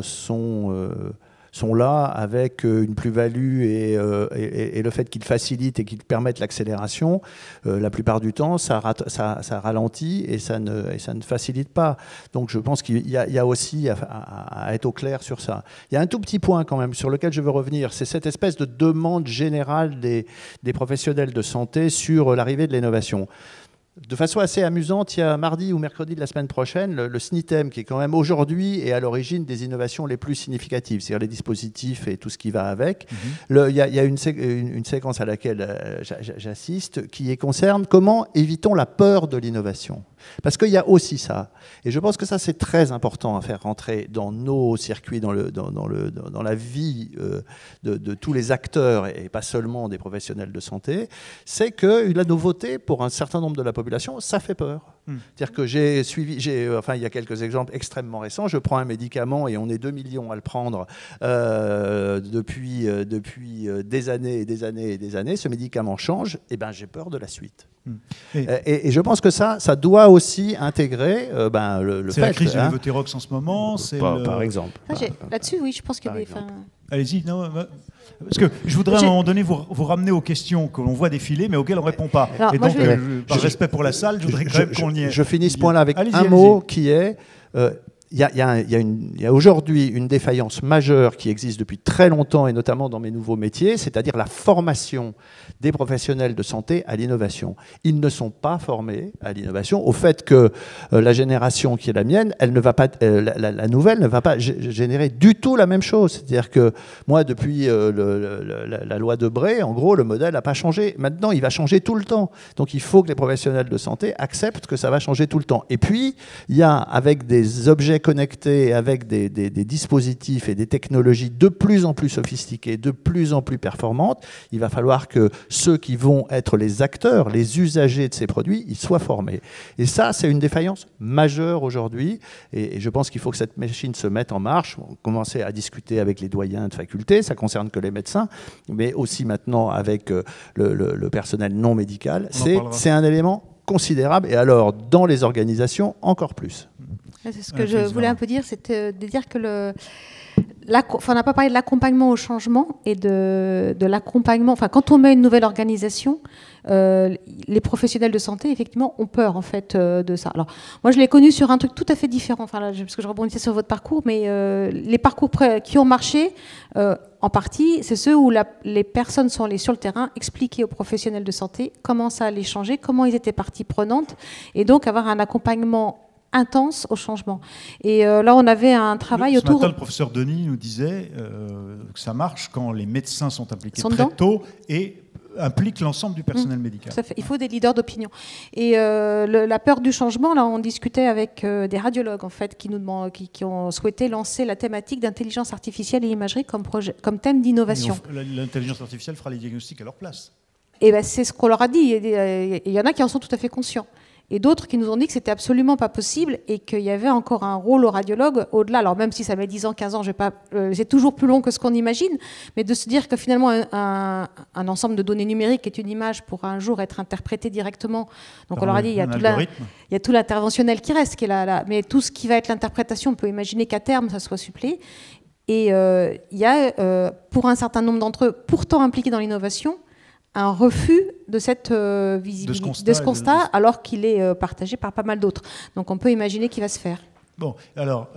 Speaker 4: sont là avec une plus-value et le fait qu'ils facilitent et qu'ils permettent l'accélération. La plupart du temps, ça ralentit et ça ne facilite pas. Donc je pense qu'il y a aussi à être au clair sur ça. Il y a un tout petit point quand même sur lequel je veux revenir, c'est cette espèce de demande générale des professionnels de santé sur l'arrivée de l'innovation. De façon assez amusante, il y a mardi ou mercredi de la semaine prochaine, le SNITEM, qui est quand même aujourd'hui et à l'origine des innovations les plus significatives, c'est-à-dire les dispositifs et tout ce qui va avec. Il y a une séquence à laquelle j'assiste qui concerne comment évitons la peur de l'innovation. Parce qu'il y a aussi ça. Et je pense que ça, c'est très important à faire rentrer dans nos circuits, dans la vie de tous les acteurs, et pas seulement des professionnels de santé, c'est que la nouveauté, pour un certain nombre de la population, ça fait peur. C'est-à-dire que il y a quelques exemples extrêmement récents. Je prends un médicament et on est 2 millions à le prendre depuis des années et des années et des années. Ce médicament change, et j'ai peur de la suite. Et je pense que ça doit aussi intégrer le fait...
Speaker 1: C'est la crise du Levothyrox en ce moment.
Speaker 4: Par exemple.
Speaker 3: Là-dessus, oui, je pense qu'il y a
Speaker 1: Allez-y. Parce que je voudrais à un moment donné vous ramener aux questions que l'on voit défiler, mais auxquelles on ne répond pas.
Speaker 3: Alors,
Speaker 1: et donc, par respect pour la salle, je voudrais quand même qu'on y ait.
Speaker 4: Je finis ce point-là avec un mot qui est... Il y a aujourd'hui une défaillance majeure qui existe depuis très longtemps, et notamment dans mes nouveaux métiers, c'est-à-dire la formation des professionnels de santé à l'innovation. Ils ne sont pas formés à l'innovation, au fait que la génération qui est la mienne, elle ne va pas, la nouvelle ne va pas générer du tout la même chose. C'est-à-dire que moi, depuis la loi de Bray, en gros, le modèle n'a pas changé. Maintenant, il va changer tout le temps. Donc, il faut que les professionnels de santé acceptent que ça va changer tout le temps. Et puis, il y a, avec des objets connectés, avec des dispositifs et des technologies de plus en plus sophistiquées, de plus en plus performantes, il va falloir que ceux qui vont être les acteurs, les usagers de ces produits, ils soient formés. Et ça, c'est une défaillance majeure aujourd'hui. Et je pense qu'il faut que cette machine se mette en marche. On commençait à discuter avec les doyens de faculté, ça ne concerne que les médecins, mais aussi maintenant avec le personnel non médical. C'est un élément considérable. Et alors, dans les organisations, encore plus.
Speaker 3: C'est ce que je voulais un peu dire, c'était de dire que on n'a pas parlé de l'accompagnement au changement et de l'accompagnement. Enfin, quand on met une nouvelle organisation, les professionnels de santé, effectivement, ont peur en fait de ça. Alors, moi, je l'ai connu sur un truc tout à fait différent. Enfin, là, parce que je rebondissais sur votre parcours, mais les parcours qui ont marché, en partie, c'est ceux où les personnes sont allées sur le terrain expliquer aux professionnels de santé comment ça allait changer, comment ils étaient partie prenante, et donc avoir un accompagnement intense au changement. Et là, on avait un travail autour...
Speaker 1: Ce matin, le professeur Denis nous disait que ça marche quand les médecins sont impliqués très tôt et impliquent l'ensemble du personnel médical.
Speaker 3: Tout à fait. Il faut des leaders d'opinion. Et la peur du changement, là, on discutait avec des radiologues, en fait, qui ont souhaité lancer la thématique d'intelligence artificielle et imagerie comme thème d'innovation.
Speaker 1: L'intelligence artificielle fera les diagnostics à leur place.
Speaker 3: Et ben, c'est ce qu'on leur a dit. Il y en a qui en sont tout à fait conscients. Et d'autres qui nous ont dit que c'était absolument pas possible et qu'il y avait encore un rôle au radiologue au-delà. Alors même si ça met 10 ans, 15 ans, c'est toujours plus long que ce qu'on imagine, mais de se dire que finalement un ensemble de données numériques est une image pour un jour être interprétée directement. Donc on leur a dit, il y a tout l'interventionnel qui reste, qui est là, mais tout ce qui va être l'interprétation, on peut imaginer qu'à terme ça soit supplé. Et il y a, pour un certain nombre d'entre eux, pourtant impliqués dans l'innovation, un refus de cette visibilité, de ce constat, alors qu'il est partagé par pas mal d'autres. Donc on peut imaginer qu'il va se faire.
Speaker 1: Bon, alors,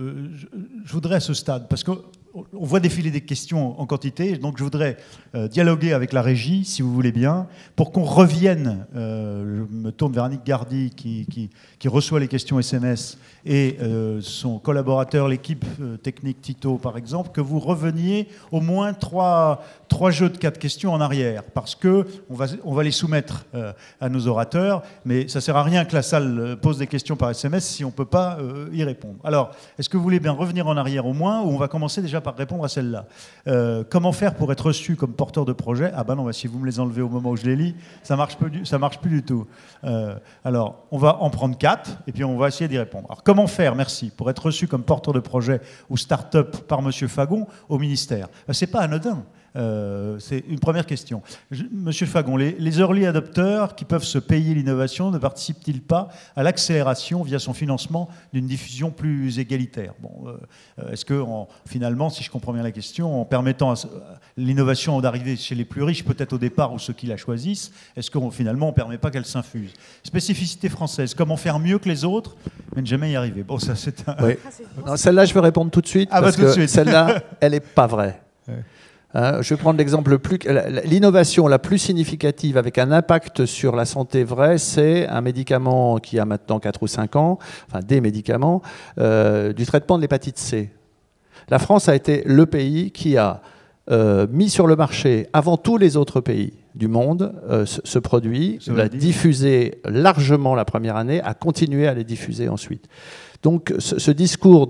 Speaker 1: je voudrais à ce stade, parce qu'on voit défiler des questions en quantité, donc je voudrais dialoguer avec la régie, si vous voulez bien, pour qu'on revienne, je me tourne vers Annick Gardy, qui reçoit les questions SMS, et son collaborateur, l'équipe technique Tito, par exemple, que vous reveniez au moins trois jeux de 4 questions en arrière, parce qu'on va les soumettre à nos orateurs, mais ça ne sert à rien que la salle pose des questions par SMS si on ne peut pas y répondre. Alors, est-ce que vous voulez bien revenir en arrière au moins, ou on va commencer déjà par répondre à celle-là? Comment faire pour être reçu comme porteur de projet? Ah ben non, si vous me les enlevez au moment où je les lis, ça marche plus du tout. Alors, on va en prendre 4, et puis on va essayer d'y répondre. Alors, comment faire, merci, pour être reçu comme porteur de projet ou start-up par M. Fagon au ministère? C'est pas anodin. C'est une première question. Monsieur Fagon, les early adopters qui peuvent se payer l'innovation ne participent-ils pas à l'accélération via son financement d'une diffusion plus égalitaire? Bon, est-ce que finalement, si je comprends bien la question, en permettant à l'innovation d'arriver chez les plus riches, peut-être au départ, ou ceux qui la choisissent, est-ce que finalement on ne permet pas qu'elle s'infuse? Spécificité française, comment faire mieux que les autres, mais ne jamais y arriver? Bon, ça c'est un...
Speaker 4: Oui. Celle-là, je vais répondre tout de suite, parce que celle-là, elle n'est pas vraie. Ouais. Je vais prendre l'exemple l'innovation la plus significative avec un impact sur la santé vrai, c'est un médicament qui a maintenant 4 ou 5 ans, enfin des médicaments, du traitement de l'hépatite C. La France a été le pays qui a mis sur le marché, avant tous les autres pays du monde, ce produit, l'a diffusé largement la première année, a continué à les diffuser ensuite. Donc ce discours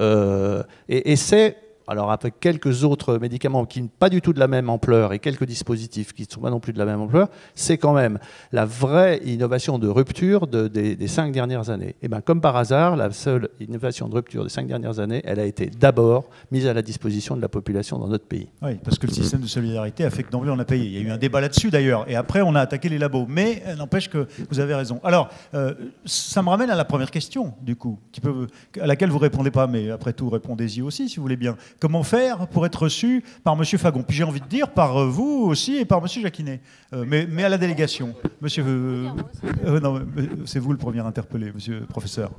Speaker 4: et c'est... Alors avec quelques autres médicaments qui n'ont pas du tout de la même ampleur et quelques dispositifs qui ne sont pas non plus de la même ampleur, c'est quand même la vraie innovation de rupture des 5 dernières années. Et bien comme par hasard, la seule innovation de rupture des 5 dernières années, elle a été d'abord mise à la disposition de la population dans notre pays.
Speaker 1: Oui, parce que le système de solidarité a fait que d'emblée on a payé. Il y a eu un débat là-dessus d'ailleurs, et après on a attaqué les labos. Mais n'empêche que vous avez raison. Alors, ça me ramène à la première question, du coup, à laquelle vous ne répondez pas, mais après tout, répondez-y aussi si vous voulez bien. Comment faire pour être reçu par M. Fagon? Puis j'ai envie de dire par vous aussi et par M. Jacquinet, mais à la délégation. Monsieur, non, c'est vous le premier interpellé, monsieur le professeur.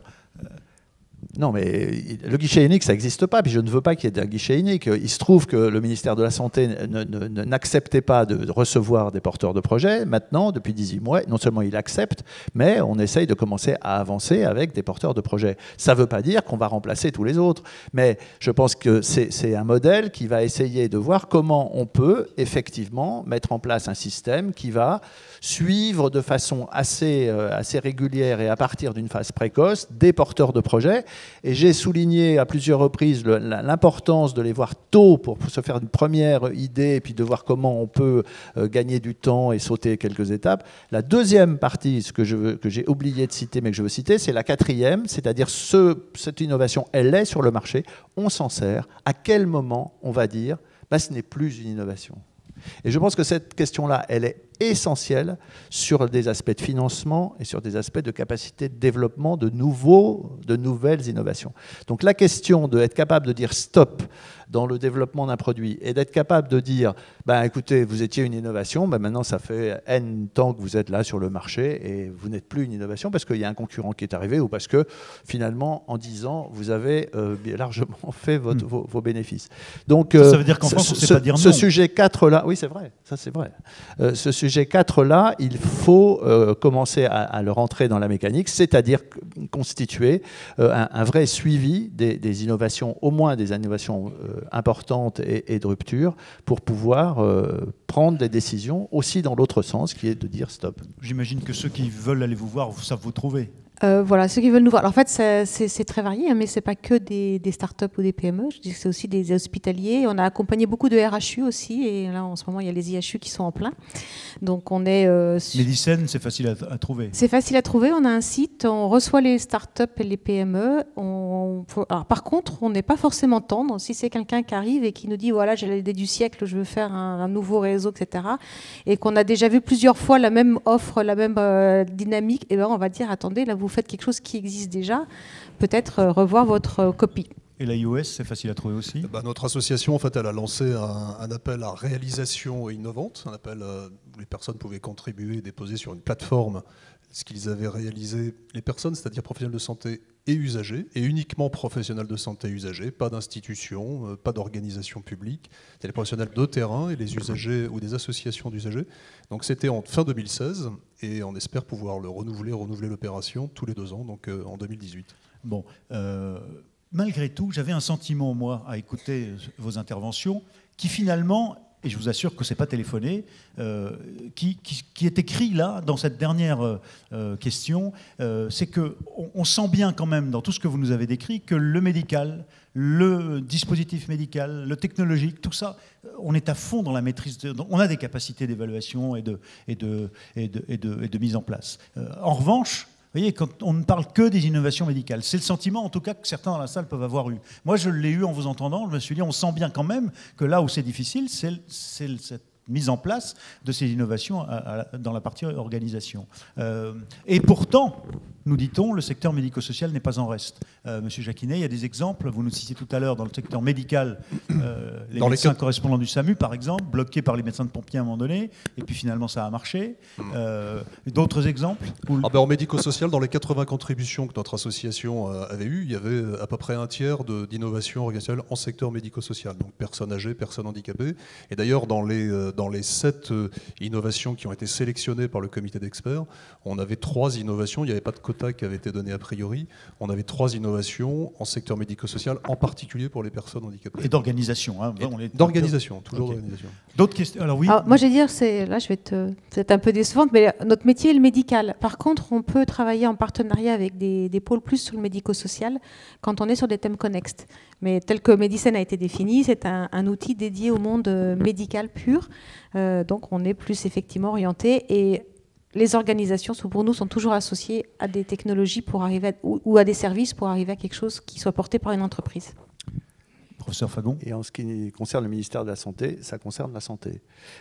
Speaker 4: Non, mais le guichet unique, ça n'existe pas. Puis je ne veux pas qu'il y ait un guichet unique. Il se trouve que le ministère de la Santé n'acceptait pas de recevoir des porteurs de projets. Maintenant, depuis 18 mois, non seulement il accepte, mais on essaye de commencer à avancer avec des porteurs de projets. Ça ne veut pas dire qu'on va remplacer tous les autres. Mais je pense que c'est un modèle qui va essayer de voir comment on peut effectivement mettre en place un système qui va suivre de façon assez régulière et à partir d'une phase précoce des porteurs de projets. Et j'ai souligné à plusieurs reprises l'importance de les voir tôt pour se faire une première idée et puis de voir comment on peut gagner du temps et sauter quelques étapes. La deuxième partie, ce que j'ai oublié de citer mais que je veux citer, c'est la quatrième, c'est-à-dire cette innovation, elle est sur le marché, on s'en sert. À quel moment on va dire ce n'est plus une innovation? Et je pense que cette question-là, elle est essentielle sur des aspects de financement et sur des aspects de capacité de développement de nouvelles innovations. Donc la question d'être capable de dire stop dans le développement d'un produit et d'être capable de dire écoutez, vous étiez une innovation, maintenant ça fait N temps que vous êtes là sur le marché et vous n'êtes plus une innovation parce qu'il y a un concurrent qui est arrivé ou parce que finalement en 10 ans vous avez largement fait vos bénéfices. Donc
Speaker 1: ça veut dire qu'en France on ne sait pas dire non.
Speaker 4: Ce sujet 4 là, oui c'est vrai, ça c'est vrai. Ce sujet 4 là, il faut commencer à le rentrer dans la mécanique, c'est-à-dire constituer un vrai suivi des innovations, au moins des innovations importantes et de rupture pour pouvoir prendre des décisions aussi dans l'autre sens qui est de dire stop.
Speaker 1: J'imagine que ceux qui veulent aller vous voir savent vous trouver.
Speaker 3: Voilà, ceux qui veulent nous voir. Alors, en fait, c'est très varié, mais ce n'est pas que des startups ou des PME. Je dis que c'est aussi des hospitaliers. On a accompagné beaucoup de RHU aussi. Et là, en ce moment, il y a les IHU qui sont en plein. Donc, on est...
Speaker 1: Medicine, c'est facile à trouver.
Speaker 3: C'est facile à trouver. On a un site. On reçoit les startups et les PME. Alors, par contre, on n'est pas forcément tendre. Si c'est quelqu'un qui arrive et qui nous dit, voilà, j'ai l'idée du siècle, je veux faire un nouveau réseau, etc. Et qu'on a déjà vu plusieurs fois la même offre, la même dynamique, et on va dire, attendez, là, vous faites quelque chose qui existe déjà, peut-être revoir votre copie.
Speaker 1: Et l'IOS, c'est facile à trouver aussi.
Speaker 2: Notre association, en fait, elle a lancé un appel à réalisation innovante, un appel où les personnes pouvaient contribuer et déposer sur une plateforme ce qu'ils avaient réalisé, les personnes, c'est-à-dire professionnels de santé et usagers, et uniquement professionnels de santé et usagers, pas d'institutions, pas d'organisation publique, c'était les professionnels de terrain et les usagers ou des associations d'usagers. Donc c'était en fin 2016 et on espère pouvoir le renouveler l'opération tous les 2 ans, donc en 2018.
Speaker 1: Bon, malgré tout, j'avais un sentiment, moi, à écouter vos interventions, qui finalement... et je vous assure que ce n'est pas téléphoné, qui est écrit là, dans cette dernière question, c'est qu'on sent bien quand même, dans tout ce que vous nous avez décrit, que le médical, le dispositif médical, le technologique, tout ça, on est à fond dans la maîtrise, on a des capacités d'évaluation et de mise en place. En revanche, vous voyez, quand on ne parle que des innovations médicales, c'est le sentiment en tout cas que certains dans la salle peuvent avoir eu. Moi, je l'ai eu en vous entendant, je me suis dit, on sent bien quand même que là où c'est difficile, c'est cette mise en place de ces innovations dans la partie organisation. Et pourtant, nous dit-on, le secteur médico-social n'est pas en reste. Monsieur Jacquinet, il y a des exemples, vous nous citiez tout à l'heure dans le secteur médical, les médecins correspondants du SAMU par exemple, bloqués par les médecins de pompiers à un moment donné, et puis finalement ça a marché. D'autres exemples
Speaker 2: En médico-social, dans les 80 contributions que notre association avait eues, il y avait à peu près un tiers d'innovation organisationnelle en secteur médico-social, donc personnes âgées, personnes handicapées. Et d'ailleurs, dans les 7 innovations qui ont été sélectionnées par le comité d'experts, on avait 3 innovations, il n'y avait pas de quota qui avait été donné a priori, on avait 3 innovations en secteur médico-social, en particulier pour les personnes handicapées.
Speaker 1: Et d'organisation. Hein,
Speaker 2: d'organisation, toujours
Speaker 1: okay.
Speaker 2: d'organisation.
Speaker 1: D'autres questions? Alors oui.
Speaker 3: Alors, moi, je vais dire, là, je vais être un peu décevante, mais notre métier est le médical. Par contre, on peut travailler en partenariat avec des pôles plus sur le médico-social quand on est sur des thèmes connexes. Mais tel que Medicine a été défini, c'est un outil dédié au monde médical pur. Donc, on est plus effectivement orienté. Et les organisations, pour nous, sont toujours associées à des technologies pour arriver ou à des services pour arriver à quelque chose qui soit porté par une entreprise.
Speaker 1: Professeur Fagon.
Speaker 4: Et en ce qui concerne le ministère de la Santé, ça concerne la santé.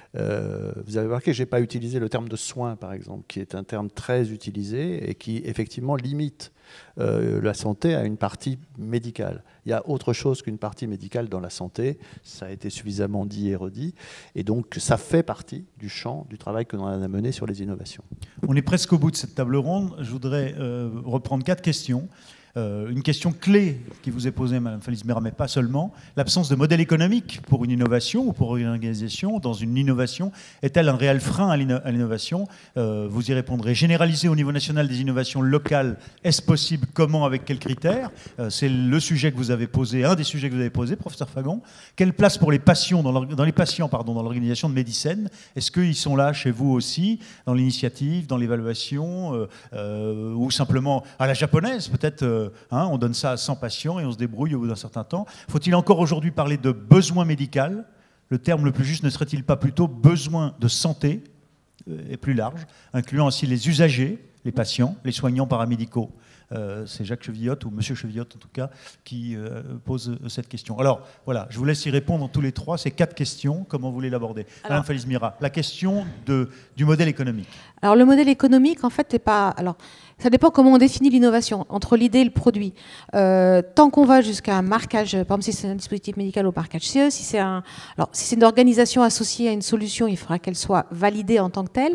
Speaker 4: Vous avez remarqué que je n'ai pas utilisé le terme de soins, par exemple, qui est un terme très utilisé et qui, effectivement, limite la santé à une partie médicale. Il y a autre chose qu'une partie médicale dans la santé, ça a été suffisamment dit et redit, et donc ça fait partie du champ du travail que l'on a mené sur les innovations.
Speaker 1: On est presque au bout de cette table ronde. Je voudrais reprendre 4 questions. Une question clé qui vous est posée, Mme Faliz-Mera, mais pas seulement. L'absence de modèle économique pour une innovation ou pour une organisation dans une innovation est-elle un réel frein à l'innovation? Vous y répondrez. Généraliser au niveau national des innovations locales, est-ce possible? Comment? Avec quels critères? C'est le sujet que vous avez posé, un des sujets que vous avez posé, professeur Fagon. Quelle place pour les patients dans l'organisation de Médicène? Est-ce qu'ils sont là chez vous aussi, dans l'initiative, dans l'évaluation, ou simplement à la japonaise peut-être? On donne ça à 100 patients et on se débrouille au bout d'un certain temps. Faut-il encore aujourd'hui parler de besoin médical? Le terme le plus juste ne serait-il pas plutôt besoin de santé, et plus large, incluant ainsi les usagers, les patients, les soignants paramédicaux? C'est Jacques Chevillotte, ou Monsieur Chevillotte en tout cas, qui pose cette question. Alors voilà, je vous laisse y répondre tous les 3, ces 4 questions. Comment vous voulez l'aborder? Madame Faliz-Mera, la question du modèle économique. Alors le modèle économique, en fait, n'est pas... Alors, ça dépend comment on définit l'innovation, entre l'idée et le produit. Tant qu'on va jusqu'à un marquage, par exemple si c'est un dispositif médical au marquage CE, si c'est une organisation associée à une solution, il faudra qu'elle soit validée en tant que telle.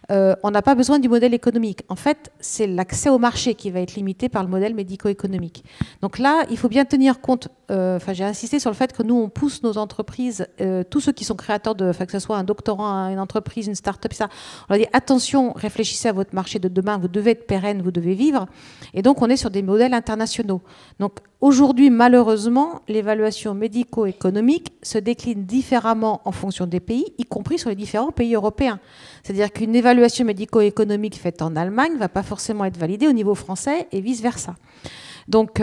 Speaker 1: On n'a pas besoin du modèle économique. En fait, c'est l'accès au marché qui va être limité par le modèle médico-économique. Donc là, il faut bien tenir compte, j'ai insisté sur le fait que nous, on pousse nos entreprises, tous ceux qui sont créateurs que ce soit un doctorant, une entreprise, une start-up, ça, on leur dit attention, réfléchissez à votre marché de demain, vous devez être pérenne, vous devez vivre. Et donc, on est sur des modèles internationaux. Donc aujourd'hui, malheureusement, l'évaluation médico-économique se décline différemment en fonction des pays, y compris sur les différents pays européens. C'est-à-dire qu'une évaluation médico-économique faite en Allemagne ne va pas forcément être validée au niveau français et vice-versa. Donc,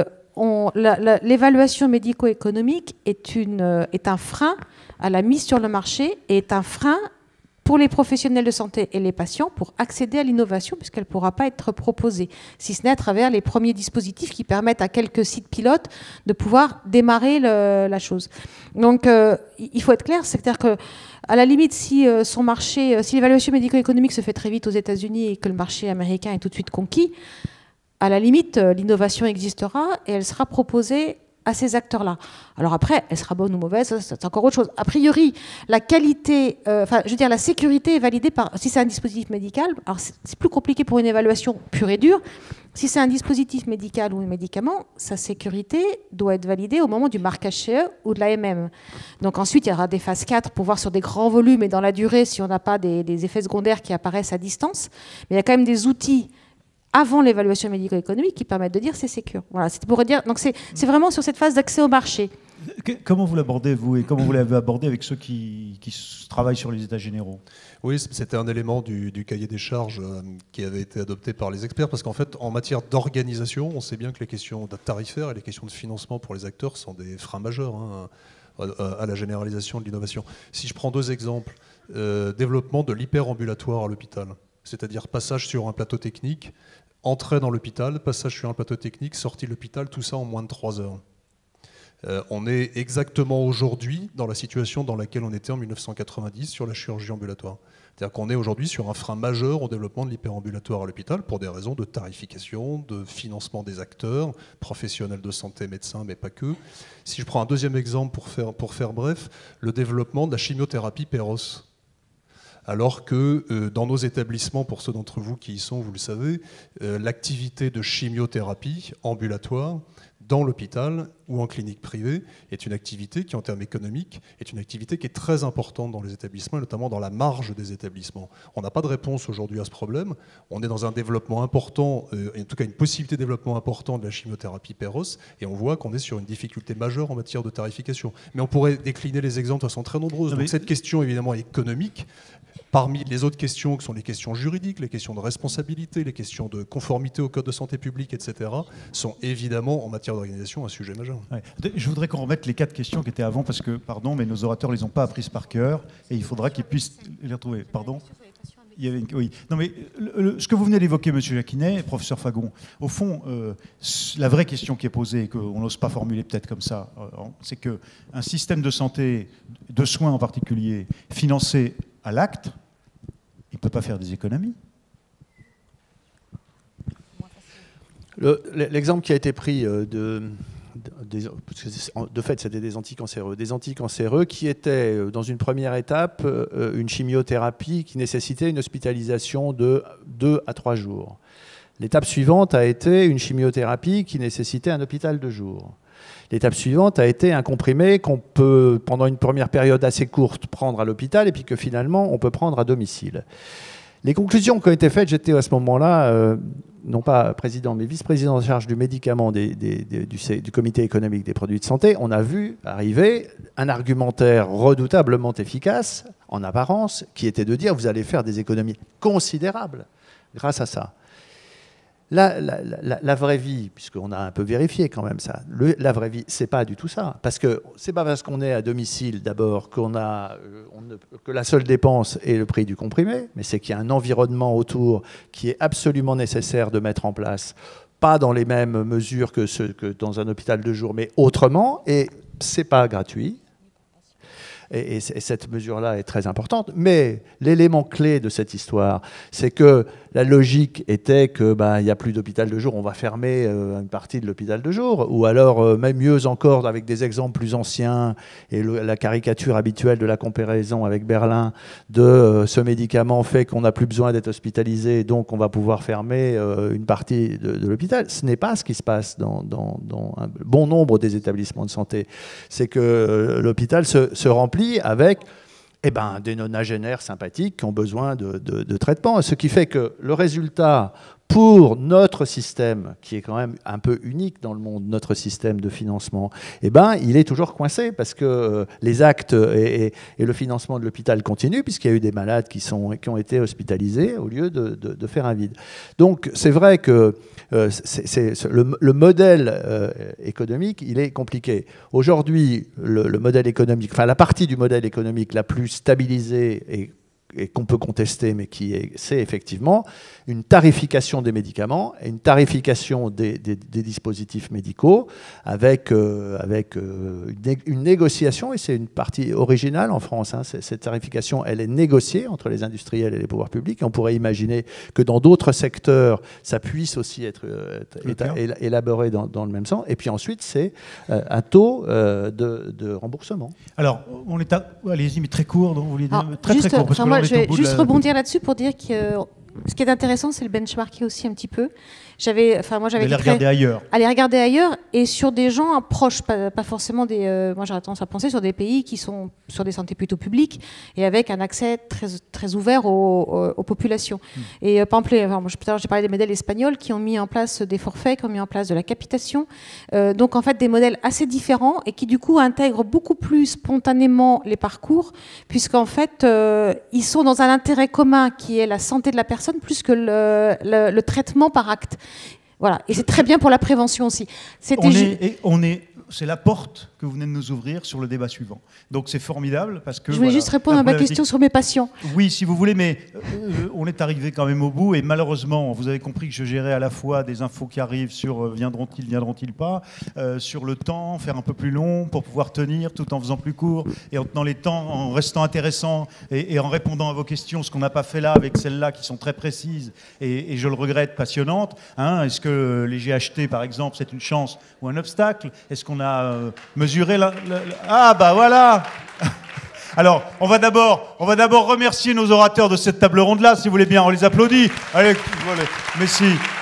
Speaker 1: l'évaluation médico-économique est un frein à la mise sur le marché et est un frein pour les professionnels de santé et les patients pour accéder à l'innovation, puisqu'elle ne pourra pas être proposée, si ce n'est à travers les premiers dispositifs qui permettent à quelques sites pilotes de pouvoir démarrer la chose. Donc, il faut être clair, c'est-à-dire que à la limite, si l'évaluation médico-économique se fait très vite aux États-Unis et que le marché américain est tout de suite conquis, à la limite, l'innovation existera et elle sera proposée à ces acteurs-là. Alors après, elle sera bonne ou mauvaise, c'est encore autre chose. A priori, la qualité, la sécurité est validée si c'est un dispositif médical. Alors c'est plus compliqué pour une évaluation pure et dure. Si c'est un dispositif médical ou un médicament, sa sécurité doit être validée au moment du marquage CE ou de l'AMM. Donc ensuite, il y aura des phases 4 pour voir sur des grands volumes et dans la durée si on n'a pas des effets secondaires qui apparaissent à distance. Mais il y a quand même des outils avant l'évaluation médico-économique qui permettent de dire c'est sécure. Voilà, c'était pour dire. Donc c'est vraiment sur cette phase d'accès au marché. Comment vous l'abordez, vous, et comment vous l'avez abordé avec ceux qui travaillent sur les états généraux?
Speaker 2: Oui, c'était un élément du cahier des charges qui avait été adopté par les experts, parce qu'en fait, en matière d'organisation, on sait bien que les questions tarifaires et les questions de financement pour les acteurs sont des freins majeurs à la généralisation de l'innovation. Si je prends 2 exemples, développement de l'hyperambulatoire à l'hôpital, c'est-à-dire passage sur un plateau technique, entrée dans l'hôpital, passage sur un plateau technique, sortie de l'hôpital, tout ça en moins de 3 heures. On est exactement aujourd'hui dans la situation dans laquelle on était en 1990 sur la chirurgie ambulatoire. C'est-à-dire qu'on est aujourd'hui sur un frein majeur au développement de l'hyperambulatoire à l'hôpital pour des raisons de tarification, de financement des acteurs, professionnels de santé, médecins, mais pas que. Si je prends un deuxième exemple pour faire bref, le développement de la chimiothérapie Péros. Alors que dans nos établissements, pour ceux d'entre vous qui y sont, vous le savez, l'activité de chimiothérapie ambulatoire dans l'hôpital ou en clinique privée est une activité qui, en termes économiques, est une activité qui est très importante dans les établissements, et notamment dans la marge des établissements. On n'a pas de réponse aujourd'hui à ce problème. On est dans un développement important, en tout cas une possibilité de développement important de la chimiothérapie Péros, et on voit qu'on est sur une difficulté majeure en matière de tarification. Mais on pourrait décliner les exemples, elles sont très nombreuses. Donc cette question, évidemment, économique, parmi les autres questions qui sont les questions juridiques, les questions de responsabilité, les questions de conformité au code de santé publique, etc., sont évidemment en matière d'organisation un sujet majeur.
Speaker 1: Ouais. Je voudrais qu'on remette les 4 questions qui étaient avant parce que, pardon, mais nos orateurs ne les ont pas apprises par cœur et il faudra qu'ils puissent les retrouver. Pardon ? Oui. Non, mais ce que vous venez d'évoquer, M. Jacquinet, professeur Fagon, au fond, la vraie question qui est posée, et qu'on n'ose pas formuler peut-être comme ça, c'est qu'un système de santé, de soins en particulier, financé à l'acte, il ne peut pas faire des économies.
Speaker 4: L'exemple qui a été pris de fait, c'était des anticancéreux. Des anticancéreux qui étaient, dans une première étape, une chimiothérapie qui nécessitait une hospitalisation de 2 à 3 jours. L'étape suivante a été une chimiothérapie qui nécessitait un hôpital de jour. L'étape suivante a été un comprimé qu'on peut, pendant une première période assez courte, prendre à l'hôpital et puis que finalement, on peut prendre à domicile. Les conclusions qui ont été faites, j'étais à ce moment-là, non pas président, mais vice-président en charge du médicament du comité économique des produits de santé, on a vu arriver un argumentaire redoutablement efficace, en apparence, qui était de dire vous allez faire des économies considérables grâce à ça. La vraie vie, puisqu'on a un peu vérifié quand même ça, la vraie vie, c'est pas du tout ça. Parce que c'est pas parce qu'on est à domicile d'abord que la seule dépense est le prix du comprimé, mais c'est qu'il y a un environnement autour qui est absolument nécessaire de mettre en place, pas dans les mêmes mesures que dans un hôpital de jour, mais autrement, et c'est pas gratuit. Et cette mesure-là est très importante. Mais l'élément clé de cette histoire, c'est que la logique était que il n'y a plus d'hôpital de jour, on va fermer une partie de l'hôpital de jour. Ou alors, même mieux encore, avec des exemples plus anciens, et la caricature habituelle de la comparaison avec Berlin, de ce médicament fait qu'on n'a plus besoin d'être hospitalisé, donc on va pouvoir fermer une partie de l'hôpital. Ce n'est pas ce qui se passe dans un bon nombre des établissements de santé. C'est que l'hôpital se remplit avec des nonagénaires sympathiques qui ont besoin de traitement. Ce qui fait que le résultat pour notre système, qui est quand même un peu unique dans le monde, notre système de financement, il est toujours coincé parce que les actes et le financement de l'hôpital continuent puisqu'il y a eu des malades qui ont été hospitalisés au lieu de faire un vide. Donc c'est vrai que le modèle économique, il est compliqué. Aujourd'hui, le modèle économique, enfin la partie du modèle économique la plus stabilisée et qu'on peut contester, mais c'est effectivement une tarification des médicaments et une tarification des dispositifs médicaux avec une négociation, et c'est une partie originale en France. Cette tarification, elle est négociée entre les industriels et les pouvoirs publics, et on pourrait imaginer que dans d'autres secteurs, ça puisse aussi être élaboré dans le même sens. Et puis ensuite, c'est un taux de remboursement.
Speaker 1: Alors, allez-y, mais très court, donc vous voulez dire très court. Parce que
Speaker 3: moi, je vais juste rebondir là-dessus pour dire que ce qui est intéressant, c'est le benchmarker aussi un petit peu. Moi, j'avais
Speaker 1: aller regarder ailleurs.
Speaker 3: Aller regarder ailleurs et sur des gens proches, pas forcément des. Moi, j'ai tendance à penser sur des pays qui sont sur des santé plutôt publiques et avec un accès très, très ouvert aux populations. Et par exemple, j'ai parlé des modèles espagnols qui ont mis en place des forfaits, qui ont mis en place de la capitation. Donc, en fait, des modèles assez différents et qui, du coup, intègrent beaucoup plus spontanément les parcours, puisqu'en fait, ils sont dans un intérêt commun qui est la santé de la personne plus que le traitement par acte. Voilà, et c'est très bien pour la prévention aussi. C'est la porte que vous venez de nous ouvrir sur le débat suivant. Donc c'est formidable parce que... Je voulais juste répondre à ma question sur mes patients.
Speaker 1: Oui, si vous voulez, mais on est arrivé quand même au bout et malheureusement, vous avez compris que je gérais à la fois des infos qui arrivent sur viendront-ils pas, sur le temps, faire un peu plus long pour pouvoir tenir tout en faisant plus court et en tenant les temps, en restant intéressant et en répondant à vos questions, ce qu'on n'a pas fait là avec celles-là qui sont très précises et je le regrette, passionnantes. Est-ce que les GHT, par exemple, c'est une chance ou un obstacle? Est-ce qu'on a mesuré Ah, bah voilà. Alors, on va d'abord remercier nos orateurs de cette table ronde-là, si vous voulez bien. On les applaudit. Allez, merci.